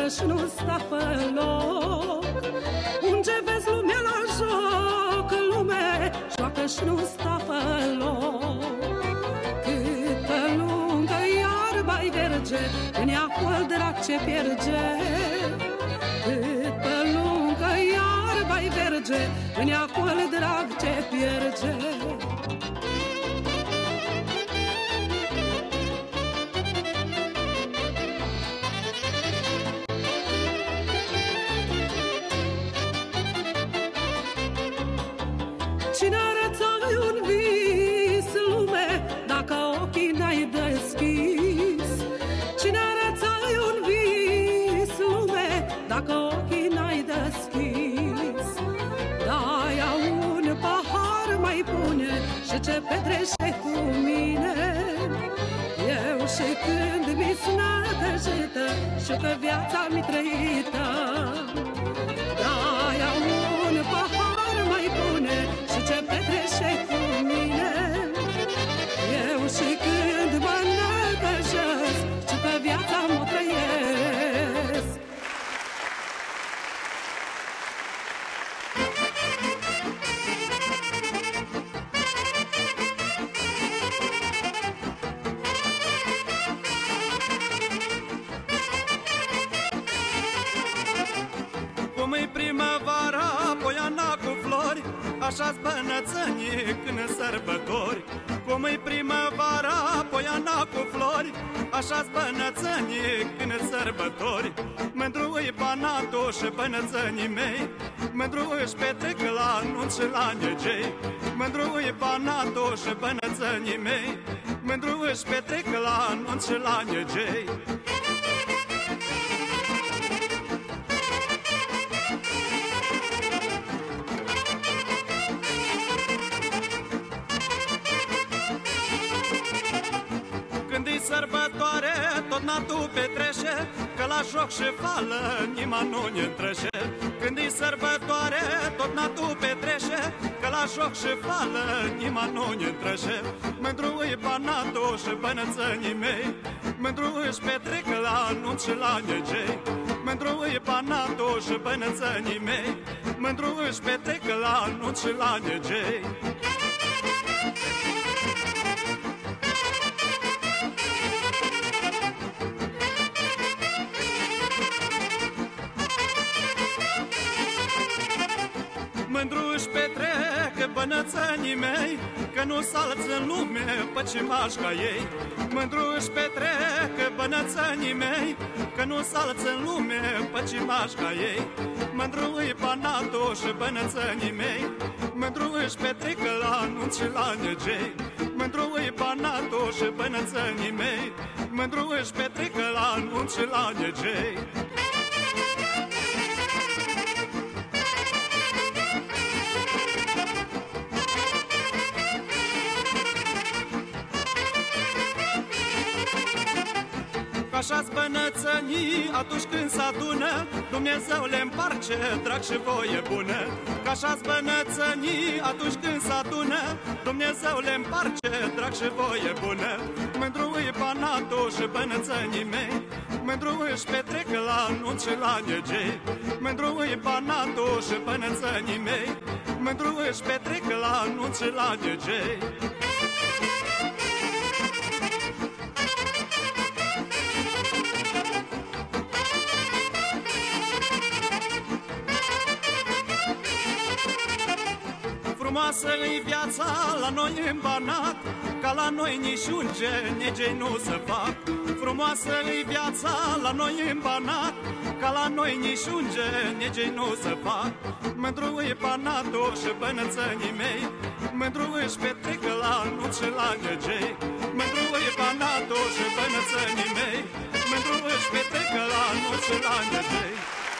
joacă și nu sta pe loc. Unde vezi lumea la joc, lume joacă și nu sta pe loc. Câtă lungă iarba-i verge, în ea col drac ce pierge. Câtă lungă iarba-i verge, în ea col drac ce pierge. Cine arătă-i un vis, lume, dacă ochii n-ai deschis? Cine arătă-i un vis, lume, dacă ochii n-ai deschis? Da-ia un pahar mai pune și ce petrește cu mine. Eu și când mi snădăjită și că viața mi trăită. Da-ia un pahar mai pune și ce petrește cu mine. Eu și când mă năgăjesc și că viața mă trăiesc. Cum-i primăvara, poiana cu flori, așa-s bănățănii când în sărbători. Cum-i primăvara, poiana cu flori, așa-s bănățănii când în sărbători. Mândru-i Banatul și bănățănii mei, mândru își petrec la anunț și la negei. Mândru-i Banatul și bănățănii mei, mândru își petrec la anunț și la negei. Când-i sărbătoare, tot natul petrește, că la joc și fală nimeni nu ne întrește. Când-i sărbătoare, tot natul petrește, că la joc și fală nimeni nu ne întrește. Mândru-i Banatul și bănățănii mei, mândru își petrec la anunț și la negei. Mândru-i Banatul și bănățănii mei, mândru își petrec la anunț și la negei. Mândru își petrec bănățănii mei, că nu s-alți în lume păcimași ca ei. Mândru își petrec bănățănii mei, că nu s-alți în lume păcimași ca ei. Mândru-i Banatul și bănățănii mei, mândru își petrec la anunț și la negei. Mândru-i Banatul și bănățănii mei, mândru își petrec la anunț și la negei. Așa-s bănățănii atunci când s-adună, Dumnezeu le împarce drag și voie bună. Că așa-s bănățănii atunci când s-adună, Dumnezeu le împarce drag și voie bună. Mândru-i Banatul și bănățănii mei, mândru își petrec la anunț și la negei. Mândru-i Banatul și bănățănii mei, mândru își petrec la anunț și la negei. Frumoasă-i viața la noi în Banat, ca la noi nici un genegei nu se fac. Frumoasă-i viața la noi în Banat, ca la noi nici un genegei nu se fac. Mândru-i Banatul și bănățănii mei, mândru își petrec la anunț și la negei. Mândru-i Banatul și bănățănii mei, mândru își petrec la anunț și la negei.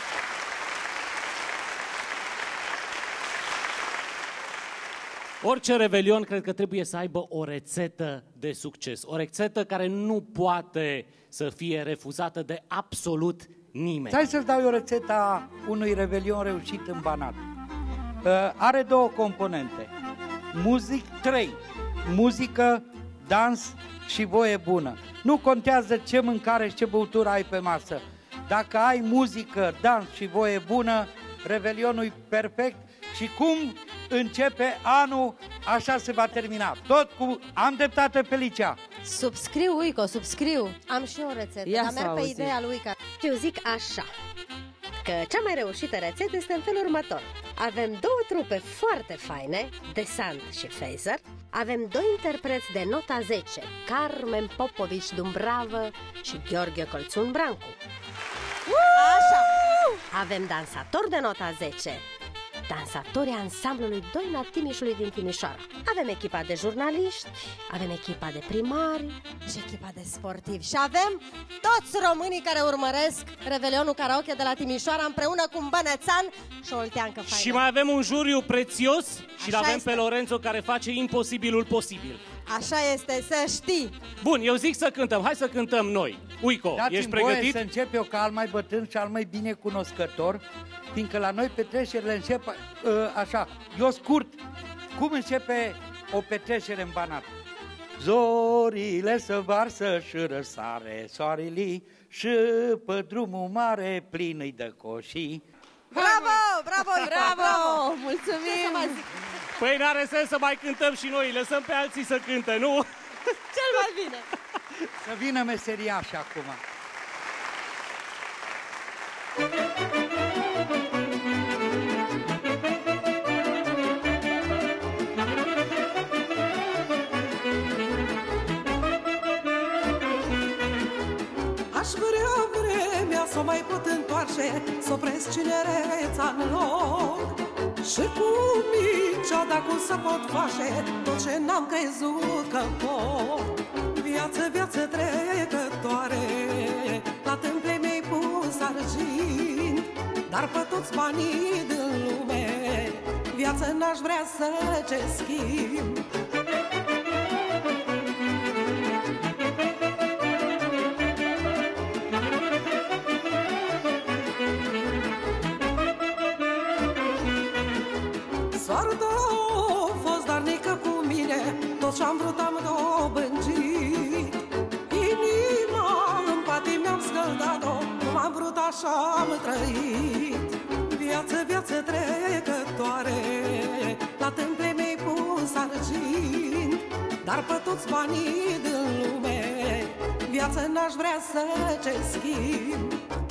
Orice revelion cred că trebuie să aibă o rețetă de succes. O rețetă care nu poate să fie refuzată de absolut nimeni. Hai să-ți dau eu rețeta unui revelion reușit în Banat. Uh, are două componente. Muzic, trei. Muzică, dans și voie bună. Nu contează ce mâncare și ce băutură ai pe masă. Dacă ai muzică, dans și voie bună, Revelionul e perfect și cum începe anul, așa se va termina. Tot cu am dreptate, Felicia. Subscriu, Uico, subscriu. Am și eu o rețetă, Ia dar să merg pe auzim. ideea lui Uica. Și eu zic așa, că cea mai reușită rețetă este în felul următor. Avem două trupe foarte faine, Desant și Phaser. Avem doi interpreți de nota zece, Carmen Popovici Dumbravă și Gheorghe Colțun Brancu. Așa. Avem dansatori de nota zece, dansatorii ansamblului Doina Timișului din Timișoara. Avem echipa de jurnaliști, avem echipa de primari și echipa de sportivi. Și avem toți românii care urmăresc Revelionul Karaoke de la Timișoara împreună cu un bănețan și o olteancă faină. Și mai avem un juriu prețios și Așa l-avem este. pe Lorenzo care face imposibilul posibil. Așa este, să știi. Bun, eu zic să cântăm, hai să cântăm noi. Uico, Dați-mi ești voie pregătit? să încep eu ca al mai bătrân și al mai bine cunoscător, fiindcă la noi petrecerile încep uh, așa, eu scurt, cum începe o petrecere în Banat? Zorile se varsă și răsare soarele și pe drumul mare plin-i de coșii. Bravo, bravo, Bravo, mulțumim! Păi n-are sens să mai cântăm și noi, lăsăm pe alții să cânte, nu? Cel mai bine! Să vină meseriași acum. Aș vrea vremea să o mai pot întoarce, să opresc cinereța în loc. Și cu micea, dacă să pot face tot ce n-am crezut că pot. Viață, viață trecătoare, la tâmplei mi-ai pus argint. Dar pe toți banii din lume, viață n-aș vrea să ce schimb. Soarta a fost darnică cu mine, tot ce-am vrut am dobândit. Inima în patii mi-am scăldat-o, cum am vrut așa am trăit. Viață, viață trecătoare, la tâmple mi-ai pus argint. Dar pe toți banii din lume, viață n-aș vrea să ce schimb.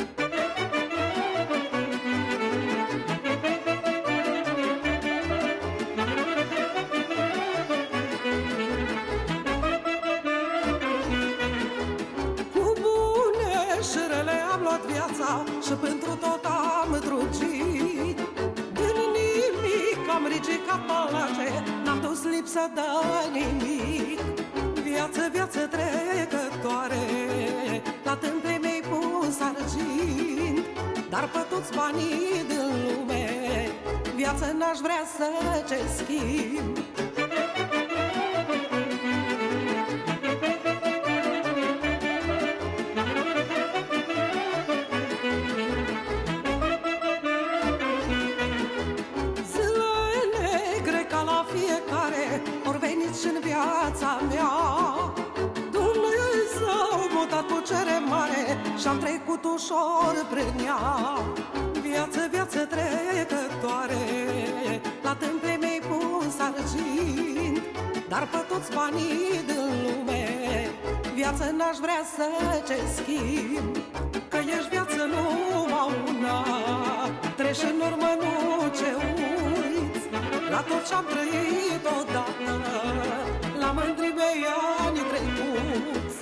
Viața și pentru tot am drugit. Din nimic am ridicat palace, n-am dus lipsă de nimic. Viață, viață trecătoare, la tâmplei mi-ai pus argint. Dar pe toți banii din lume, viață n-aș vrea să ce schimb. în viața mea. Dumnezeu m-a dat putere mare și-am trecut ușor prin ea. Viață, viață trecătoare, la tâmple mi-ai pus argint. Dar pe toți banii din lume, viață n-aș vrea să ce schimb. Că ești viață numai una, treci în urmă, nu ce uiți. La tot ce-am trăit odată, la mândrii mei ani trecuți.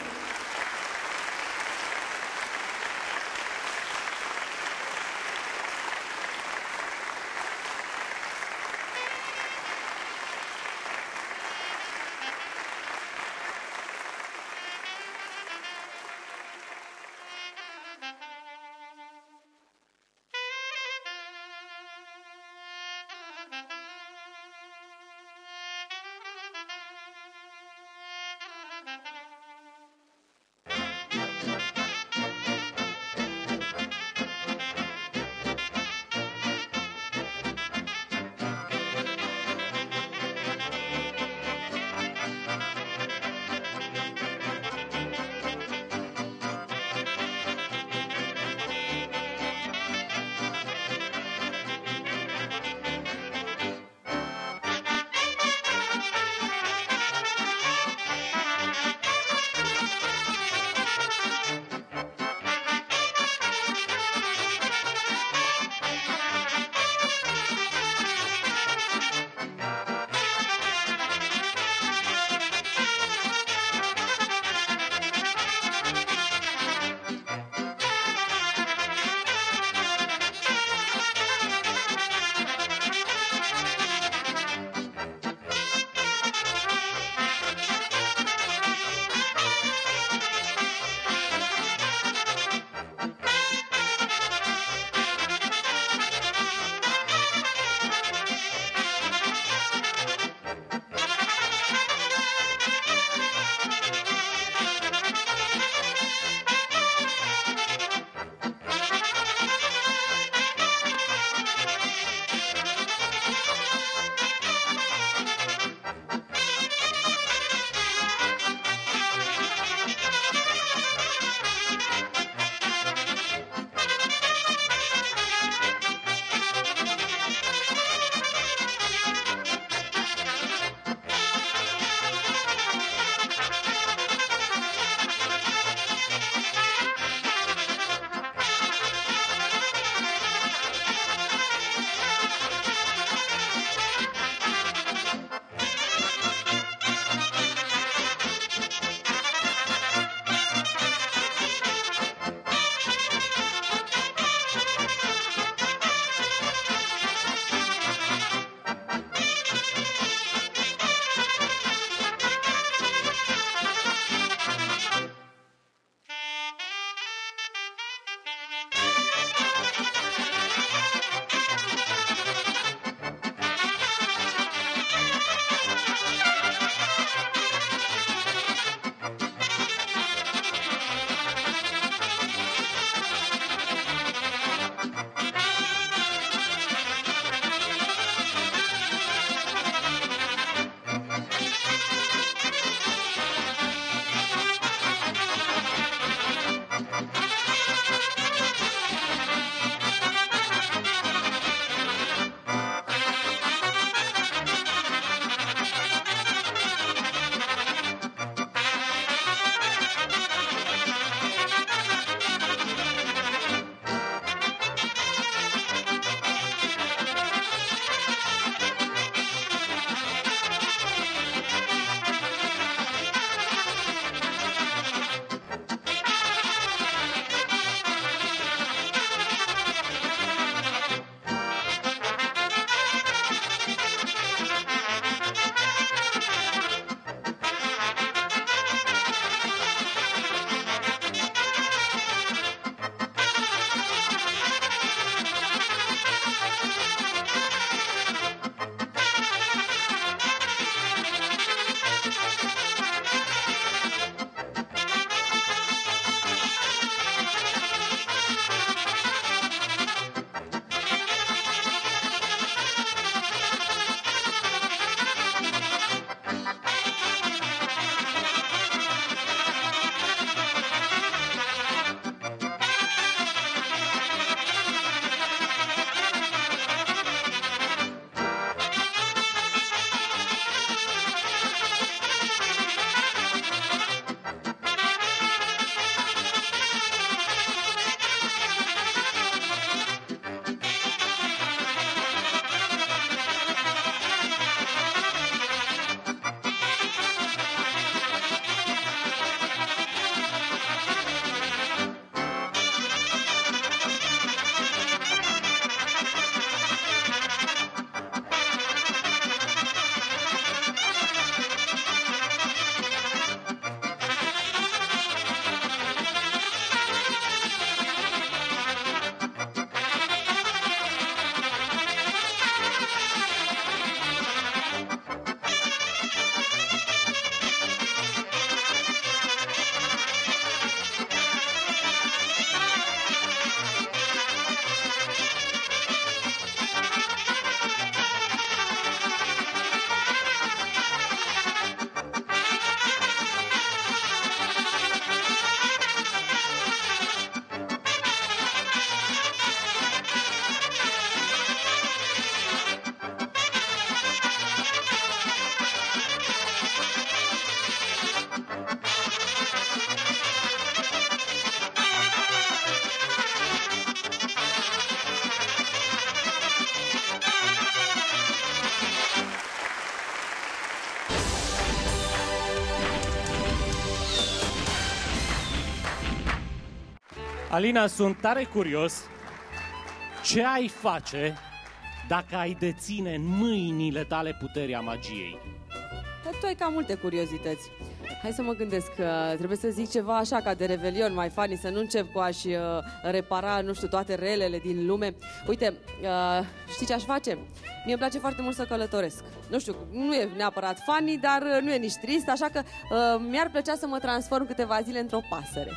Alina, sunt tare curios ce ai face dacă ai deține în mâinile tale puterea magiei. Dar tu ai cam multe curiozități. Hai să mă gândesc că trebuie să zic ceva așa ca de Revelion, mai funny, să nu încep cu a-și uh, repara, nu știu, toate relele din lume. Uite, uh, știi ce aș face? Mie îmi place foarte mult să călătoresc. Nu știu, nu e neapărat funny, dar uh, nu e nici trist, așa că uh, mi-ar plăcea să mă transform câteva zile într-o pasăre.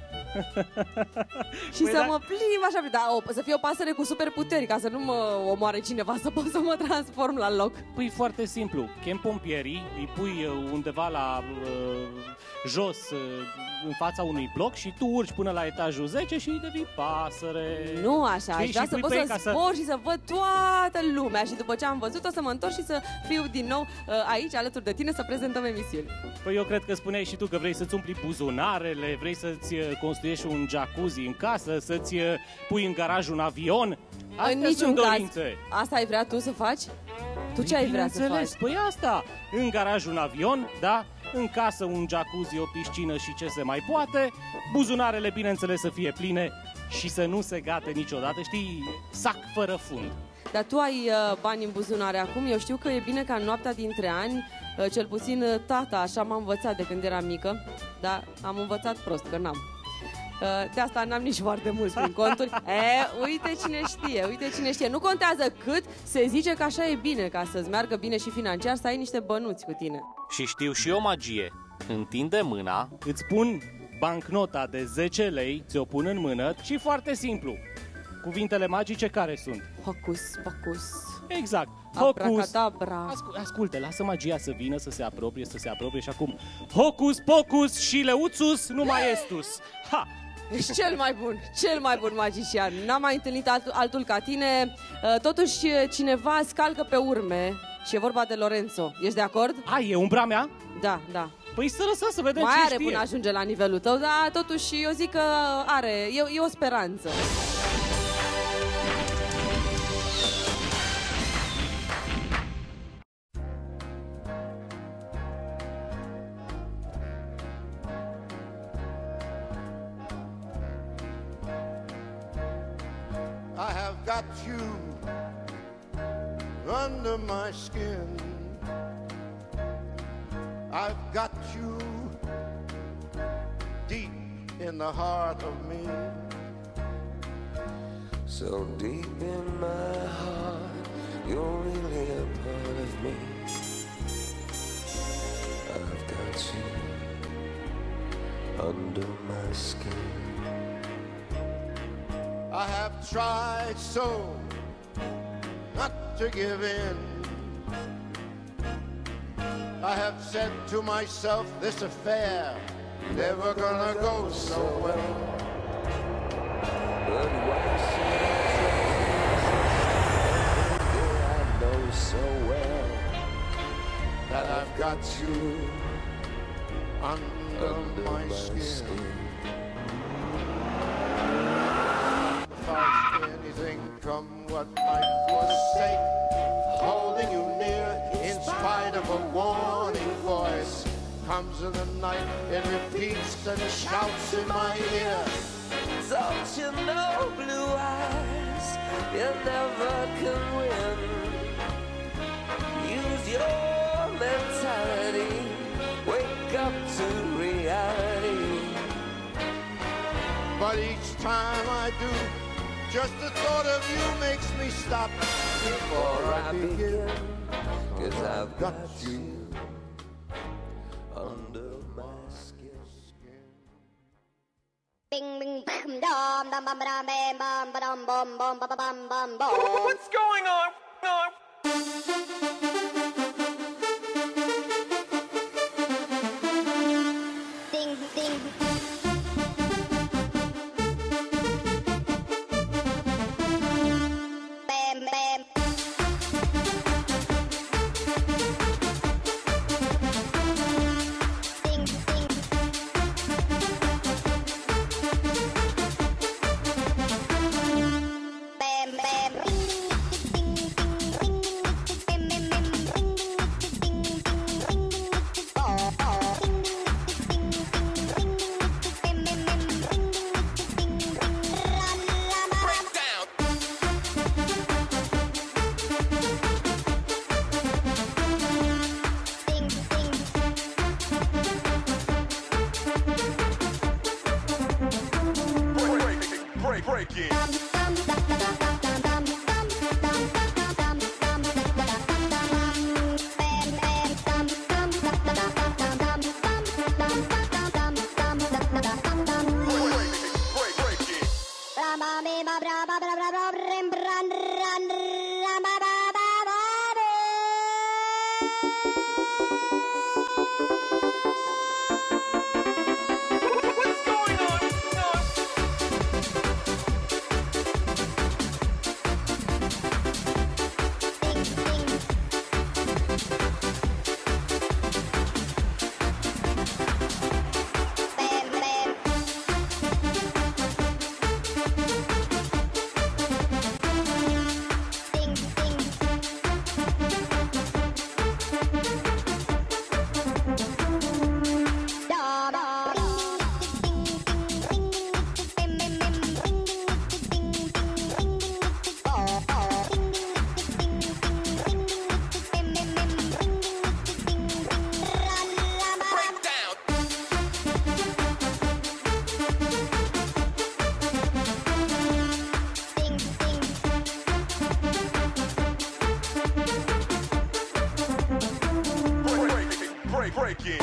Și Păi să da- mă plimb așa, da, o, să fie o pasăre cu superputeri, ca să nu mă omoare cineva, să pot să mă transform la loc. Păi foarte simplu, chem pompierii, îi pui uh, undeva la uh, jos, uh, în fața unui bloc și tu urci până la etajul zece și devii pasăre. Nu așa, Știi? aș vrea Și să pui pot pe ei să ca zbor și să văd toată lumea și după ce am văzut o să mă întorc și să fiu din nou uh, aici alături de tine să prezentăm emisiuni. Păi eu cred că spuneai și tu că vrei să-ți umpli buzunarele, vrei să-ți uh, construiești un jacuzzi în casă, să-ți uh, pui în garaj un avion. Astea În niciun sunt caz. dorințe. Asta ai vrea tu să faci? Tu ce ai vrea să Bineînțeles, faci? păi asta, în garaj un avion, da, în casă un jacuzzi, o piscină și ce se mai poate, buzunarele, bineînțeles, să fie pline și să nu se gate niciodată, știi, sac fără fund. Dar tu ai uh, bani în buzunare acum. Eu știu că e bine ca în noaptea dintre ani, uh, cel puțin uh, tata, așa m-a învățat de când eram mică, dar am învățat prost, că n-am. Uh, de asta n-am nici foarte mulți prin conturi. E, uite cine știe, uite cine știe. Nu contează cât, se zice că așa e bine, ca să-ți meargă bine și financiar, să ai niște bănuți cu tine. Și știu și o magie. Întinde mâna, Îți pun bancnota de zece lei, ți-o pun în mână și foarte simplu. Cuvintele magice care sunt? Hocus pocus. Exact. Abracadabra. Ascul- ascultă, lasă magia să vină, să se apropie, să se apropie și acum hocus pocus și leuțus nu mai estus. Ha! Ești cel mai bun, cel mai bun magician. N-am mai întâlnit altul, altul ca tine. Uh, Totuși, cineva scalcă pe urme și e vorba de Lorenzo. Ești de acord? A, e umbra mea? Da, da. Păi să lăsăm să vedem Mai ce are știe. până ajunge la nivelul tău, dar totuși eu zic că are, e, e o speranță. I have got you under my skin. I've got you deep in the heart of me. So deep in my heart, you're really a part of me. I've got you under my skin. I have tried so not to give in. I have said to myself, this affair never gonna go so well. But why should I try? I know so well that I've got you under, under my, my skin. skin. If I anything come what might forsake, holding you near in spite of a warning voice, comes in the night, it repeats and shouts in my ear. Don't you know, blue eyes, you never can win. Use your mentality, wake up to reality. But each time I do, just the thought of you makes me stop before I begin. Cause I've got you under my skin. Bing bing bam dum dum bum dum bam bum ba-dum bum bum ba bum bum bum. What's going on? Ding ding. Bam bam. Ding ding. Bam bam. Ding ding ding ding ding. breaking.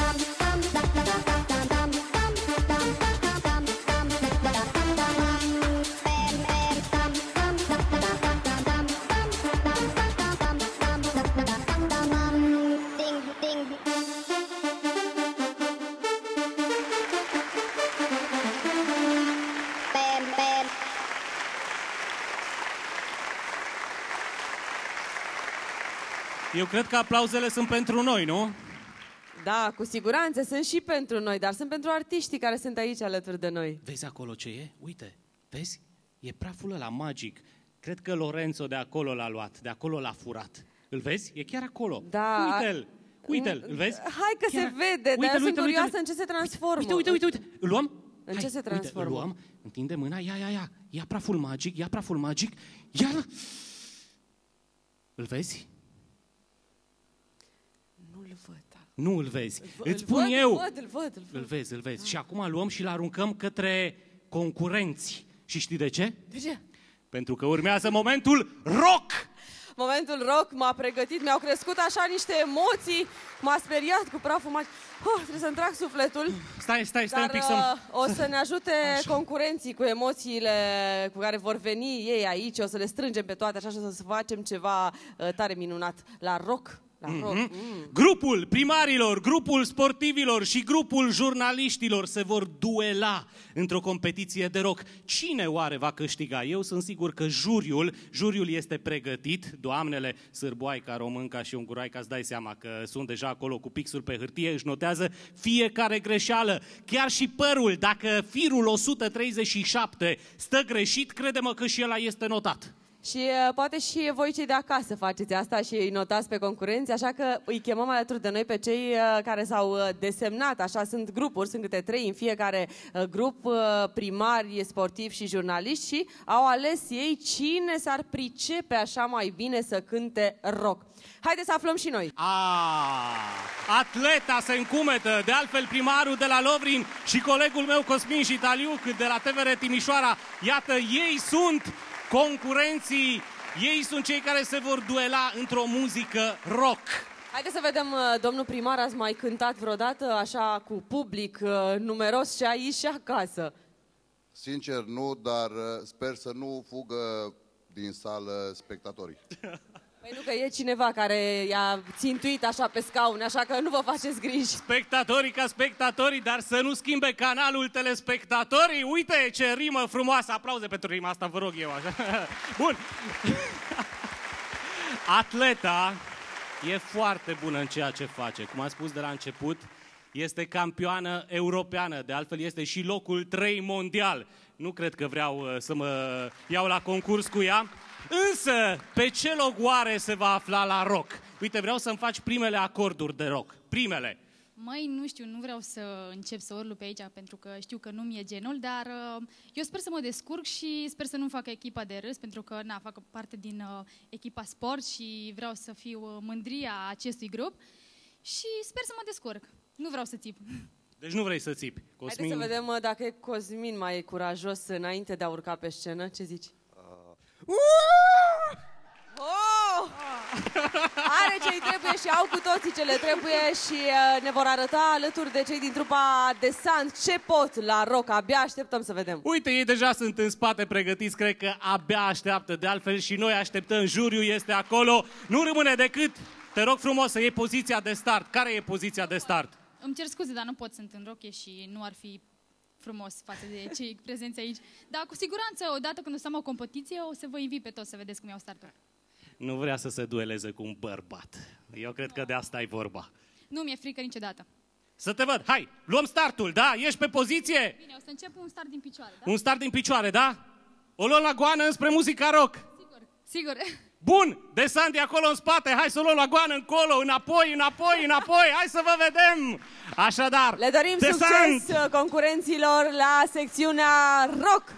Eu cred că aplauzele sunt pentru noi, nu? Da, cu siguranță, sunt și pentru noi, dar sunt pentru artiștii care sunt aici alături de noi. Vezi acolo ce e? Uite, vezi? E praful ăla magic. Cred că Lorenzo de acolo l-a luat, de acolo l-a furat. Îl vezi? E chiar acolo. Da. Uite-l, uite-l, îl vezi? Hai că Chiar... se vede, dar sunt curioasă în ce se transformă. Uite, uite, uite, uite. Îl luăm? În Hai, ce se transformă? Uite, îl luăm, întinde mâna, ia, ia, ia. Ia praful magic, ia praful magic, ia. Îl vezi? Nu-l văd. Nu îl vezi. Îl Îți spun văd, eu. Îl văd, îl văd, îl văd. Îl vezi, îl vezi. Și acum îl luăm și îl aruncăm către concurenți. Și știi de ce? De ce? Pentru că urmează momentul rock! Momentul rock m-a pregătit, mi-au crescut așa niște emoții, m-a speriat cu praful magic. Oh, trebuie să-mi trag sufletul. Stai, stai, stai Dar un pic să... uh, o să ne ajute așa. Concurenții cu emoțiile cu care vor veni ei aici, o să le strângem pe toate așa și o să facem ceva uh, tare minunat la rock. La rock. Mm-hmm. Mm. Grupul primarilor, grupul sportivilor și grupul jurnaliștilor se vor duela într-o competiție de rock. Cine oare va câștiga? Eu sunt sigur că juriul, juriul este pregătit, doamnele Sârboaica, Românca și Unguroaica, îți dai seama că sunt deja acolo cu pixuri pe hârtie, își notează fiecare greșeală, chiar și părul, dacă firul o sută treizeci și șapte stă greșit, crede-mă că și ăla este notat. Și uh, poate și voi cei de acasă faceți asta și îi notați pe concurenți, așa că îi chemăm alături de noi pe cei uh, care s-au uh, desemnat, așa sunt grupuri, sunt câte trei în fiecare uh, grup, uh, primari, sportivi și jurnaliști și au ales ei cine s-ar pricepe așa mai bine să cânte rock. Haideți să aflăm și noi. Ah, atleta se încumetă, de altfel primarul de la Lovrin și colegul meu Cosmin Jitaliuc de la T V R Timișoara, iată, ei sunt concurenții, ei sunt cei care se vor duela într-o muzică rock. Haideți să vedem, domnul primar, ați mai cântat vreodată așa cu public numeros și aici și acasă? Sincer nu, dar sper să nu fugă din sală spectatorii. Păi nu că e cineva care i-a țintuit așa pe scaune, așa că nu vă faceți griji. Spectatorii ca spectatorii, dar să nu schimbe canalul telespectatorii. Uite ce rimă frumoasă. Aplauze pentru rima asta, vă rog eu. Așa. Bun. Atleta e foarte bună în ceea ce face. Cum am spus de la început, este campioană europeană. De altfel este și locul trei mondial. Nu cred că vreau să mă iau la concurs cu ea. Însă, pe ce loc oare se va afla la rock? Uite, vreau să-mi faci primele acorduri de rock. Primele. Măi, nu știu, nu vreau să încep să urlu pe aici, pentru că știu că nu mi-e genul, dar uh, eu sper să mă descurc și sper să nu facă echipa de râs, pentru că, na, fac parte din uh, echipa sport și vreau să fiu uh, mândria acestui grup și sper să mă descurc. Nu vreau să țip. Deci nu vrei să țipi. Cosmin... Haideți să vedem uh, dacă e Cosmin mai curajos înainte de a urca pe scenă. Ce zici? Oh! Are ce-i trebuie și au cu toții ce le trebuie și uh, ne vor arăta alături de cei din trupa Desant ce pot la rock. Abia așteptăm să vedem. Uite, ei deja sunt în spate pregătiți, cred că abia așteaptă. De altfel și noi așteptăm, juriul este acolo. Nu rămâne decât, te rog frumos, să iei poziția de start. Care e poziția de start? Îmi cer scuze, dar nu pot, sunt în roche și nu ar fi frumos față de cei prezenți aici. Dar cu siguranță, odată când o să am o competiție, o să vă invit pe toți să vedeți cum iau startul. Nu vrea să se dueleze cu un bărbat. Eu cred că de asta e vorba. Nu mi-e frică niciodată. Să te văd. Hai, luăm startul, da? Ești pe poziție? Bine, o să încep un start din picioare, da? Un start din picioare, da? O luăm la goană înspre muzica rock. Sigur, sigur. Bun, Desant e acolo în spate, hai să o luăm la goană încolo, înapoi, înapoi, înapoi, hai să vă vedem! Așadar, le dorim Desant! Succes concurenților la secțiunea rock!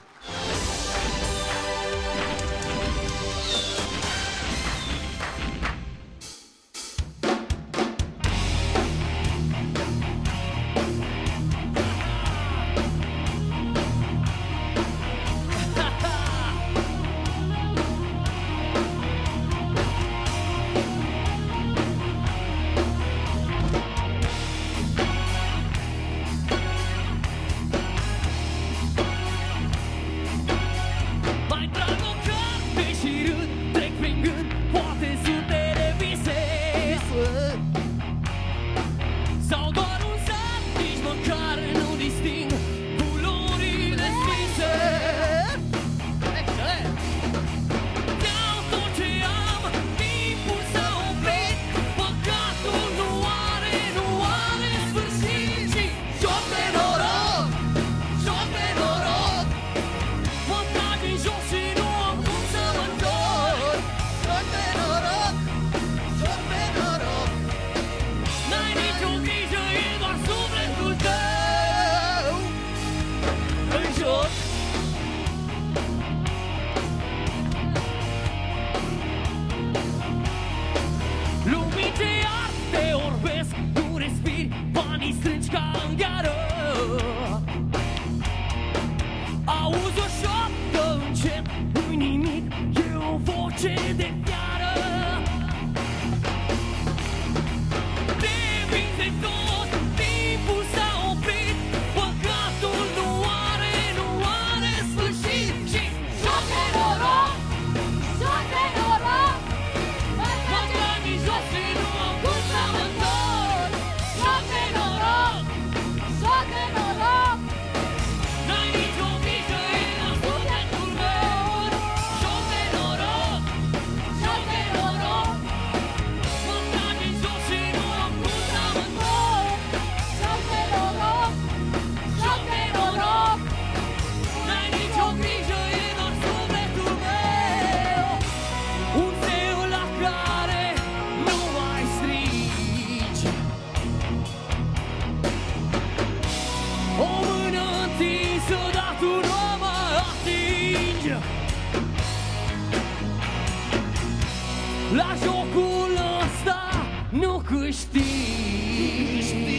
câștigi.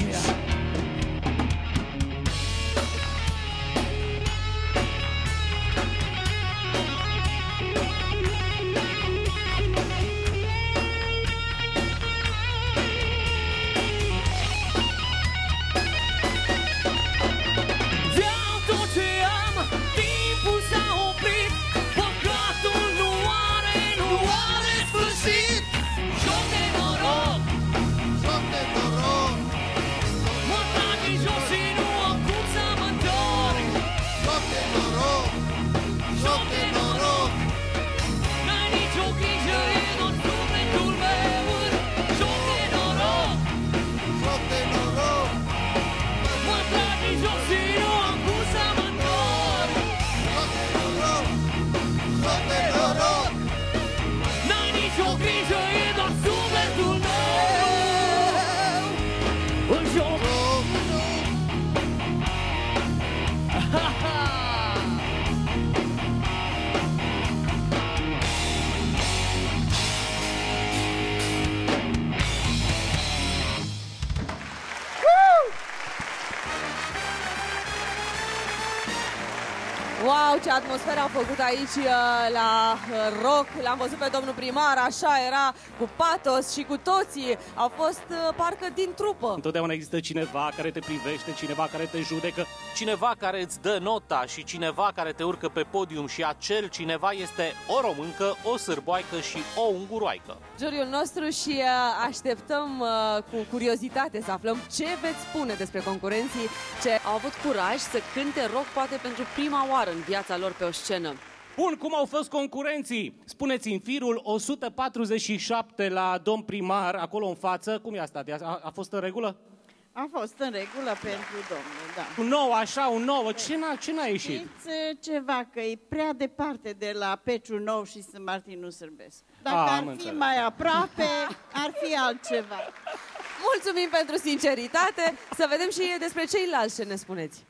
Wow, ce atmosferă am făcut aici uh, la uh, rock. L-am văzut pe domnul primar, așa era, cu patos și cu toții. Au fost uh, parcă din trupă. Întotdeauna există cineva care te privește, cineva care te judecă. Cineva care îți dă nota și cineva care te urcă pe podium și acel cineva este o româncă, o sârboaică și o unguroaică. Juriul nostru și uh, așteptăm uh, cu curiozitate să aflăm ce veți spune despre concurenții ce au avut curaj să cânte rock poate pentru prima oară în viața lor pe o scenă. Bun, cum au fost concurenții? Spuneți-mi, firul o sută patruzeci și șapte la domn primar, acolo în față, cum i-a stat? A, a fost în regulă? A fost în regulă pentru domnul, da. Un nou, așa, un nou, ce n-a, ce n-a ieșit? Știți ceva, că e prea departe de la Peciu Nou și Sfânt Martinul Sârbesc. Dacă A, ar am fi înțeles. mai aproape, ar fi altceva. Mulțumim pentru sinceritate. Să vedem și despre ceilalți ce ne spuneți.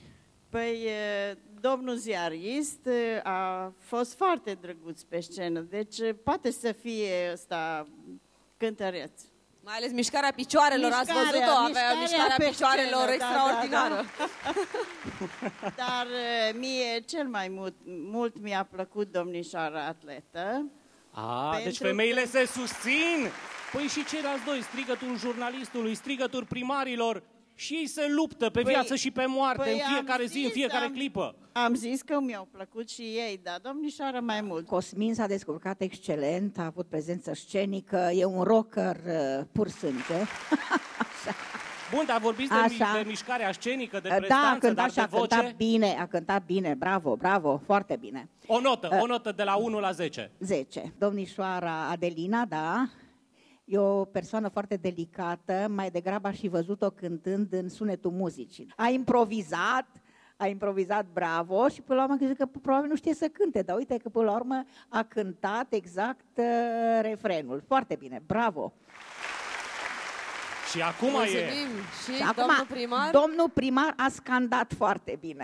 Păi, e, domnul ziarist e, a fost foarte drăguț pe scenă, deci e, poate să fie ăsta cântăreț. Mai ales mișcarea picioarelor, ați Mișcarea, văzut-o, avea mișcarea mișcarea pe picioarelor scenă, da, extraordinară. da, da. Dar e, mie cel mai mult, mult mi-a plăcut domnișoara atletă. A, Pentru deci femeile se susțin! Păi și ceilalți doi, strigătul jurnalistului, strigătul primarilor, și ei se luptă pe Păi- viață și pe moarte, păi în fiecare am zi, în zis, fiecare am- clipă. Am zis că mi-au plăcut și ei, dar domnișoara mai mult. Cosmin s-a descurcat excelent, a avut prezență scenică, e un rocker uh, pur sânge. Bun, dar vorbiți de, Așa. mi- de mișcarea scenică, de Da, a prestanță, cântat dar și a de voce... cântat bine, a cântat bine, bravo, bravo, foarte bine. O notă, Uh, o notă de la unu la zece. zece. Domnișoara Adelina, da, e o persoană foarte delicată, mai degrabă aș fi văzut-o cântând în sunetul muzicii. A improvizat, a improvizat bravo și până la urmă zic că probabil nu știe să cânte, dar uite că până la urmă a cântat exact uh, refrenul. Foarte bine, bravo! Și acum e... Mulțumim. Și, Și acum, domnul primar? domnul primar a scandat foarte bine.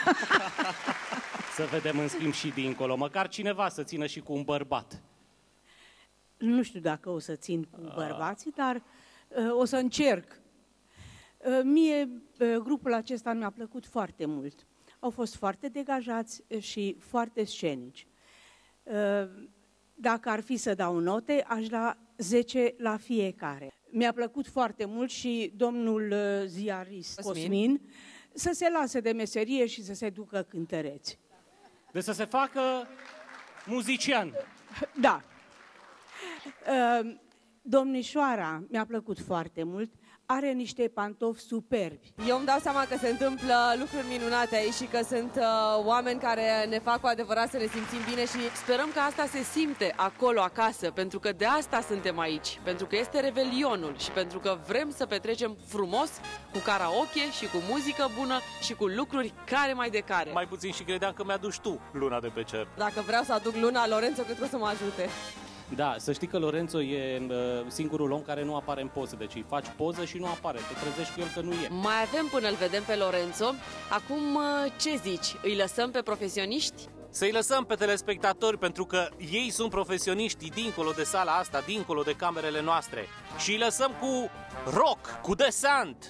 Să vedem în schimb și dincolo, măcar cineva să țină și cu un bărbat. Nu știu dacă o să țin cu bărbații, dar uh, o să încerc. Uh, mie uh, grupul acesta mi-a plăcut foarte mult. Au fost foarte degajați uh, și foarte scenici. Uh, dacă ar fi să dau note, aș da zece la fiecare. Mi-a plăcut foarte mult și domnul uh, ziarist Cosmin. Cosmin să se lase de meserie și să se ducă cântăreți. De să se facă muzician. Da. Uh, Domnișoara mi-a plăcut foarte mult, are niște pantofi superbi. Eu îmi dau seama că se întâmplă lucruri minunate aici și că sunt uh, oameni care ne fac cu adevărat să ne simțim bine și sperăm că asta se simte acolo, acasă, pentru că de asta suntem aici, pentru că este Revelionul și pentru că vrem să petrecem frumos, cu karaoke și cu muzică bună și cu lucruri care mai de care. Mai puțin și credeam că mi-aduci tu luna de pe cer. Dacă vreau să aduc luna, Lorenzo cred că o să mă ajute. Da, să știi că Lorenzo e uh, singurul om care nu apare în poză, deci îi faci poză și nu apare, te trezești cu el că nu e. Mai avem până îl vedem pe Lorenzo. Acum, uh, ce zici? Îi lăsăm pe profesioniști? Să-i lăsăm pe telespectatori, pentru că ei sunt profesioniștii dincolo de sala asta, dincolo de camerele noastre. Și îi lăsăm cu rock, cu desant.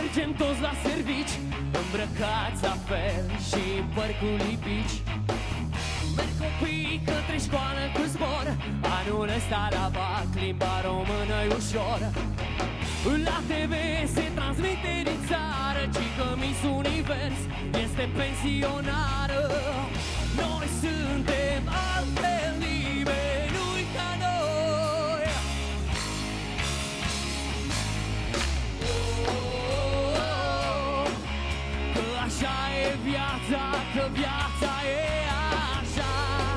Mergem toți la servici, îmbrăcați la fel și în păr cu lipici. Merg copiii către școală cu zbor, anul ăsta la bac, limba română-i ușor. La T V se transmite din țară, ci că Miss Univers este pensionară. Noi suntem alte liberi, nu-i ca noi. Oh, că așa e viața, că viața e așa.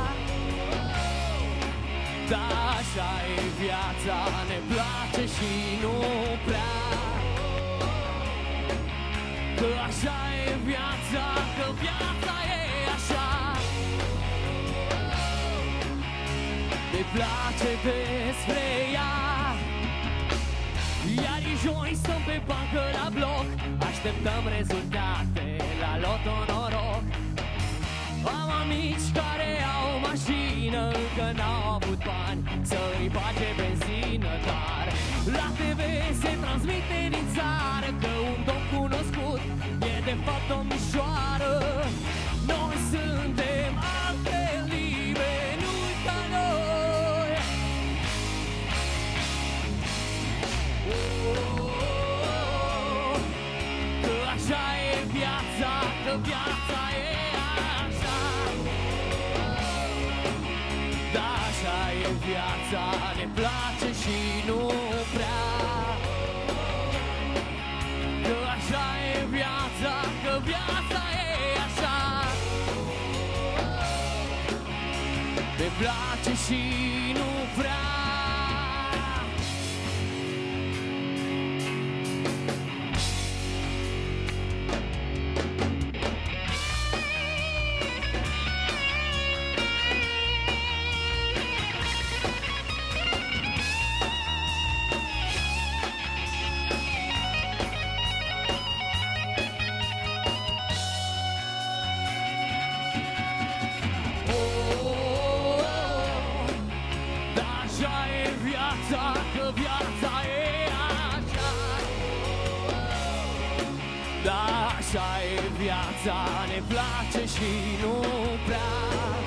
Da, așa e viața, ne place și nu prea. Că așa e viața, că viața e așa. Ne place despre ea. Iar joi stăm pe bancă la bloc, așteptăm rezultate la loto noroc. Am amici care au mașină, încă n-au avut bani să-i bage benzină. Dar la T V se transmite din țară că un domn cunoscut e de fapt o mișoară. Noi suntem alte liberi, nu-i ca noi. Oh, că așa e viața, că viața e așa. Da, așa e viața, ne place și nu prea. Că așa e viața, că viața e așa. Ne place și nu prea. Viața ne place și nu prea.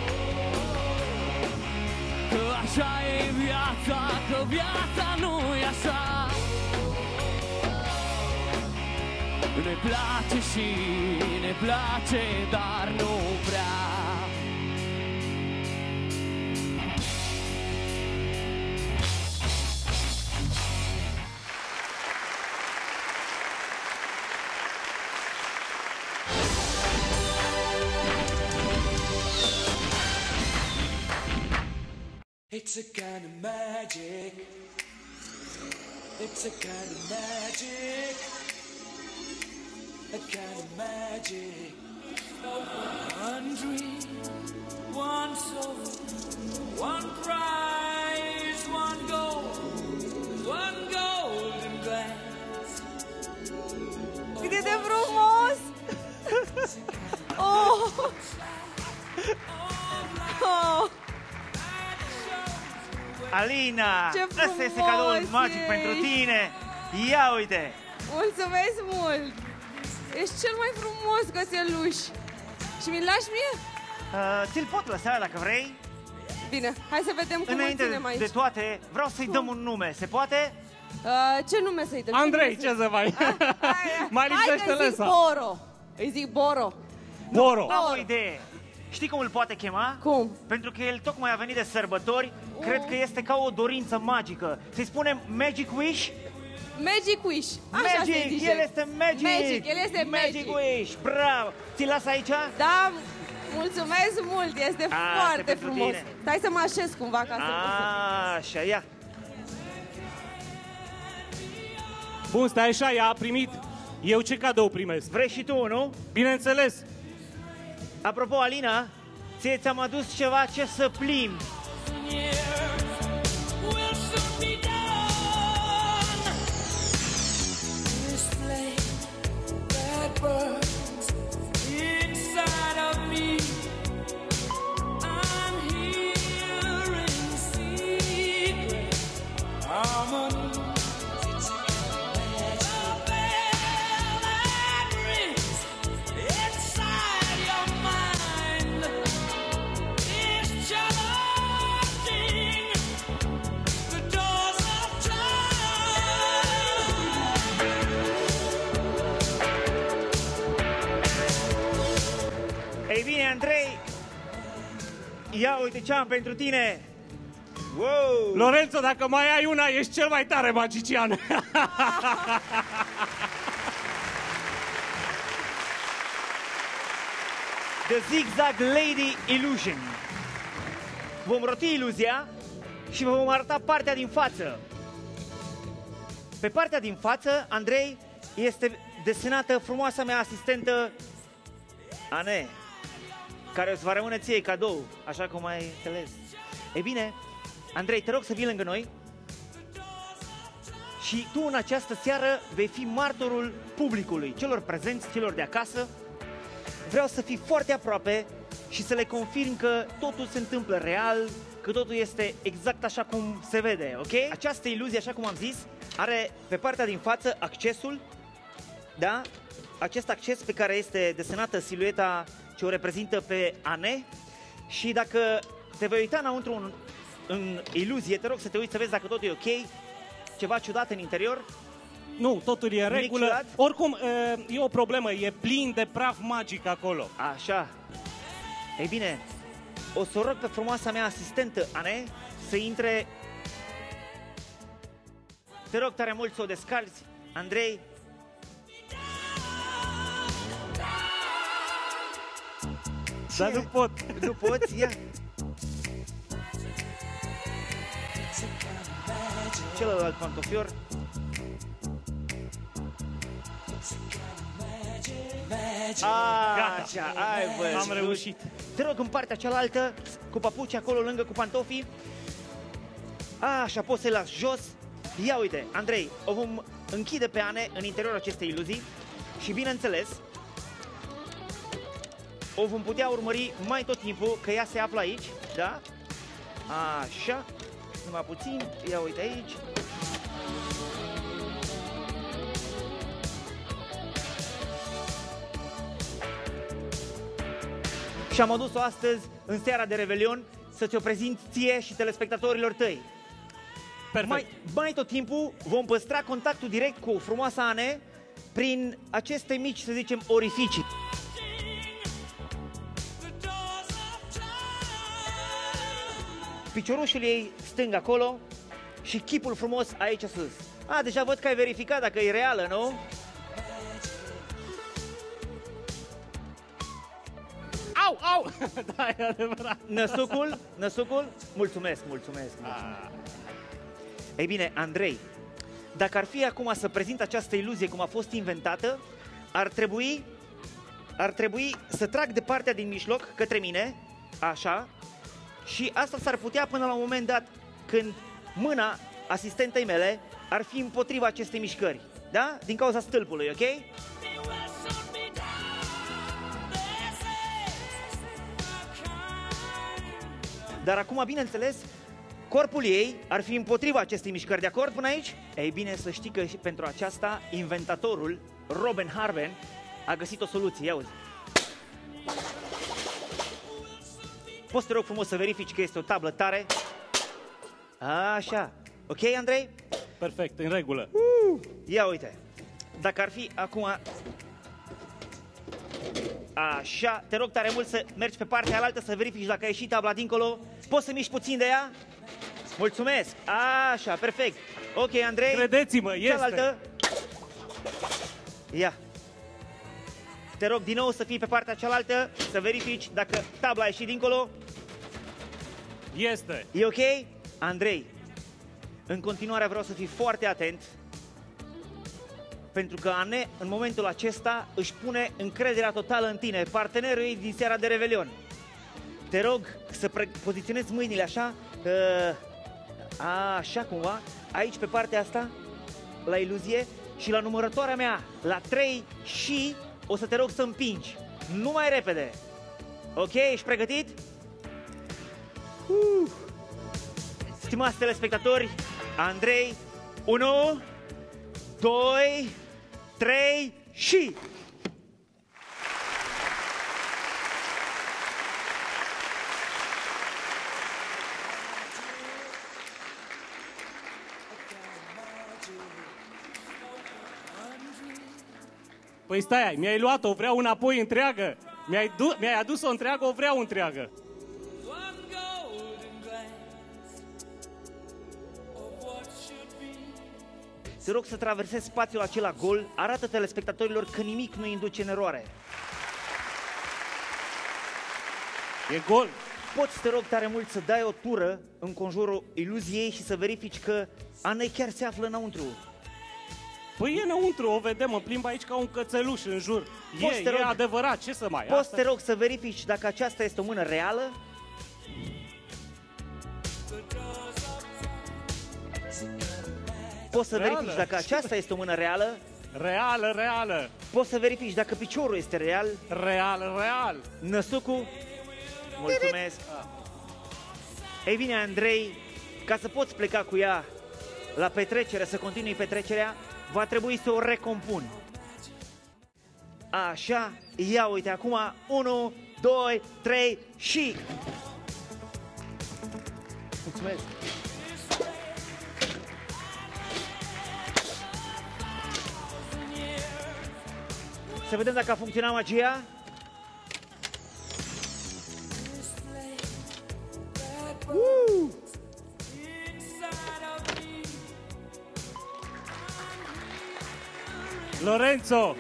Că așa e viața, că viața nu-i așa. Ne place și ne place, dar nu prea. It's a kind of magic. It's a kind of magic. A kind of magic. One dream, one soul, one prize, one goal, one golden glance. Cât e de frumos! Oh! Oh! Alina, ce ăsta este cadoul magic ești. pentru tine. Ia uite! Mulțumesc mult! Ești cel mai frumos găseluș. Și mi-l lași mie? Uh, ți-l pot lăsa dacă vrei. Bine, hai să vedem cum Înainte îl ținem aici. de toate, vreau să-i dăm un nume. Se poate? Uh, ce nume să-i dăm? Andrei, ce să mai... Mai lipsește Hai că-i zic lăsa. Boro. Îi zic Boro. Boro. Am o idee. Știi cum îl poate chema? Cum? Pentru că el tocmai a venit de sărbători, uh. cred că este ca o dorință magică. Să-i spunem Magic Wish? Magic Wish. Așa Magic, se zice. el este Magic. Magic, el este Magic. Magic Wish, bravo. Ți-l las aici? Da, mulțumesc mult, este A, foarte pentru frumos. tine. Stai să mă așez cumva ca să... A, așa, ia. Bun, stai așa, ea a primit. Eu ce cadou primesc? Vrei și tu, nu? Bineînțeles. Apropo, Alina, ție ți-am adus ceva ce să plimbi. Ia uite ce am pentru tine! Wow! Lorenzo, dacă mai ai una, ești cel mai tare magician! The Zigzag Lady Illusion. Vom roti iluzia și vă vom arăta partea din față. Pe partea din față, Andrei, este desenată frumoasa mea asistentă Ane, care îți va rămâne ție cadou, așa cum ai înțeles. Ei bine, Andrei, te rog să vii lângă noi și tu în această seară vei fi martorul publicului, celor prezenți, celor de acasă. Vreau să fii foarte aproape și să le confirm că totul se întâmplă real, că totul este exact așa cum se vede, ok? Această iluzie, așa cum am zis, are pe partea din față accesul, da? Acest acces pe care este desenată silueta ce o reprezintă pe Ane. Și dacă te vei uita înăuntru în, în iluzie, te rog să te uiți să vezi dacă totul e ok, ceva ciudat în interior. Nu, totul e în regulă. Oricum, e o problemă, e plin de praf magic acolo. Așa. Ei bine, o să o rog pe frumoasa mea asistentă, Ane, să intre. Te rog tare mult să o descalzi, Andrei. Dar nu pot. Nu poți? Ia. Celălalt pantofior. Gata. Așa, ai văzut. Am reușit. Te rog în partea cealaltă, cu papuci acolo lângă cu pantofii. Așa, poți să-i las jos. Ia uite, Andrei, o vom închide pe Ane în interiorul acestei iluzii și bineînțeles o vom putea urmări mai tot timpul, că ea se află aici, da? Așa, numai puțin, ia uite aici. Și am adus-o astăzi, în seara de Revelion, să ți-o prezint ție și telespectatorilor tăi. Perfect. Mai, mai tot timpul vom păstra contactul direct cu frumoasa Ane prin aceste mici, să zicem, orificii. Piciorușul ei stâng acolo și chipul frumos aici sus. A, deja văd că ai verificat dacă e reală, nu? Au, au! Da, e adevărat. Năsucul, năsucul, mulțumesc, mulțumesc, mulțumesc. Ei bine, Andrei, dacă ar fi acum să prezint această iluzie cum a fost inventată, ar trebui, ar trebui să trag de partea din mijloc către mine, așa, și asta s-ar putea până la un moment dat când mâna asistentei mele ar fi împotriva acestei mișcări, da? Din cauza stâlpului, ok? Dar acum, bineînțeles, corpul ei ar fi împotriva acestei mișcări, de acord până aici? Ei bine, să știi că și pentru aceasta inventatorul, Robin Harben, a găsit o soluție, ia uzi. Poți să te rog frumos să verifici că este o tablă tare? Așa. Ok, Andrei? Perfect, în regulă. Uh, ia uite. Dacă ar fi acum... Așa, te rog tare mult să mergi pe partea alaltă să verifici dacă a ieșit tabla dincolo. Poți să miști puțin de ea? Mulțumesc. Așa, perfect. Ok, Andrei. Credeți-mă, este. Cealaltă. Ia. Te rog din nou să fii pe partea cealaltă, să verifici dacă tabla a ieșit dincolo. Este. E ok? Andrei, în continuare vreau să fii foarte atent, pentru că Ane, în momentul acesta, își pune încrederea totală în tine, partenerul ei din seara de Revelion. Te rog să poziționezi mâinile așa, uh, a, așa cumva, aici pe partea asta, la iluzie, și la numărătoarea mea, la trei și o să te rog să împingi. Nu mai repede. Ok, ești pregătit? Uh. Stimați telespectatori, Andrei, unu, doi, trei și... Păi stai, mi-ai luat-o, vreau înapoi întreagă. Mi-ai, mi-ai adus-o întreagă, o vreau întreagă. Te rog să traversezi spațiul acela gol, arată telespectatorilor că nimic nu induce în eroare. E gol. Poți, te rog tare mult, să dai o tură în conjurul iluziei și să verifici că Anei chiar se află înăuntru. Păi e înăuntru, o vedem, mă plimb aici ca un cățeluș în jur. Poți, E, te rog, e adevărat, ce să mai... Poți, asta... te rog, să verifici dacă aceasta este o mână reală? Poți să Reală. verifici dacă aceasta este o mână reală? Reală, reală. Poți să verifici dacă piciorul este real? Real, real. Năsucu? Mulțumesc. Ei bine, Andrei, ca să poți pleca cu ea la petrecere, să continui petrecerea, va trebui să o recompun. Așa, ia uite acum, unu, doi, trei și... Mulțumesc. Să vedem dacă a funcționat magia. Uh! Lorenzo,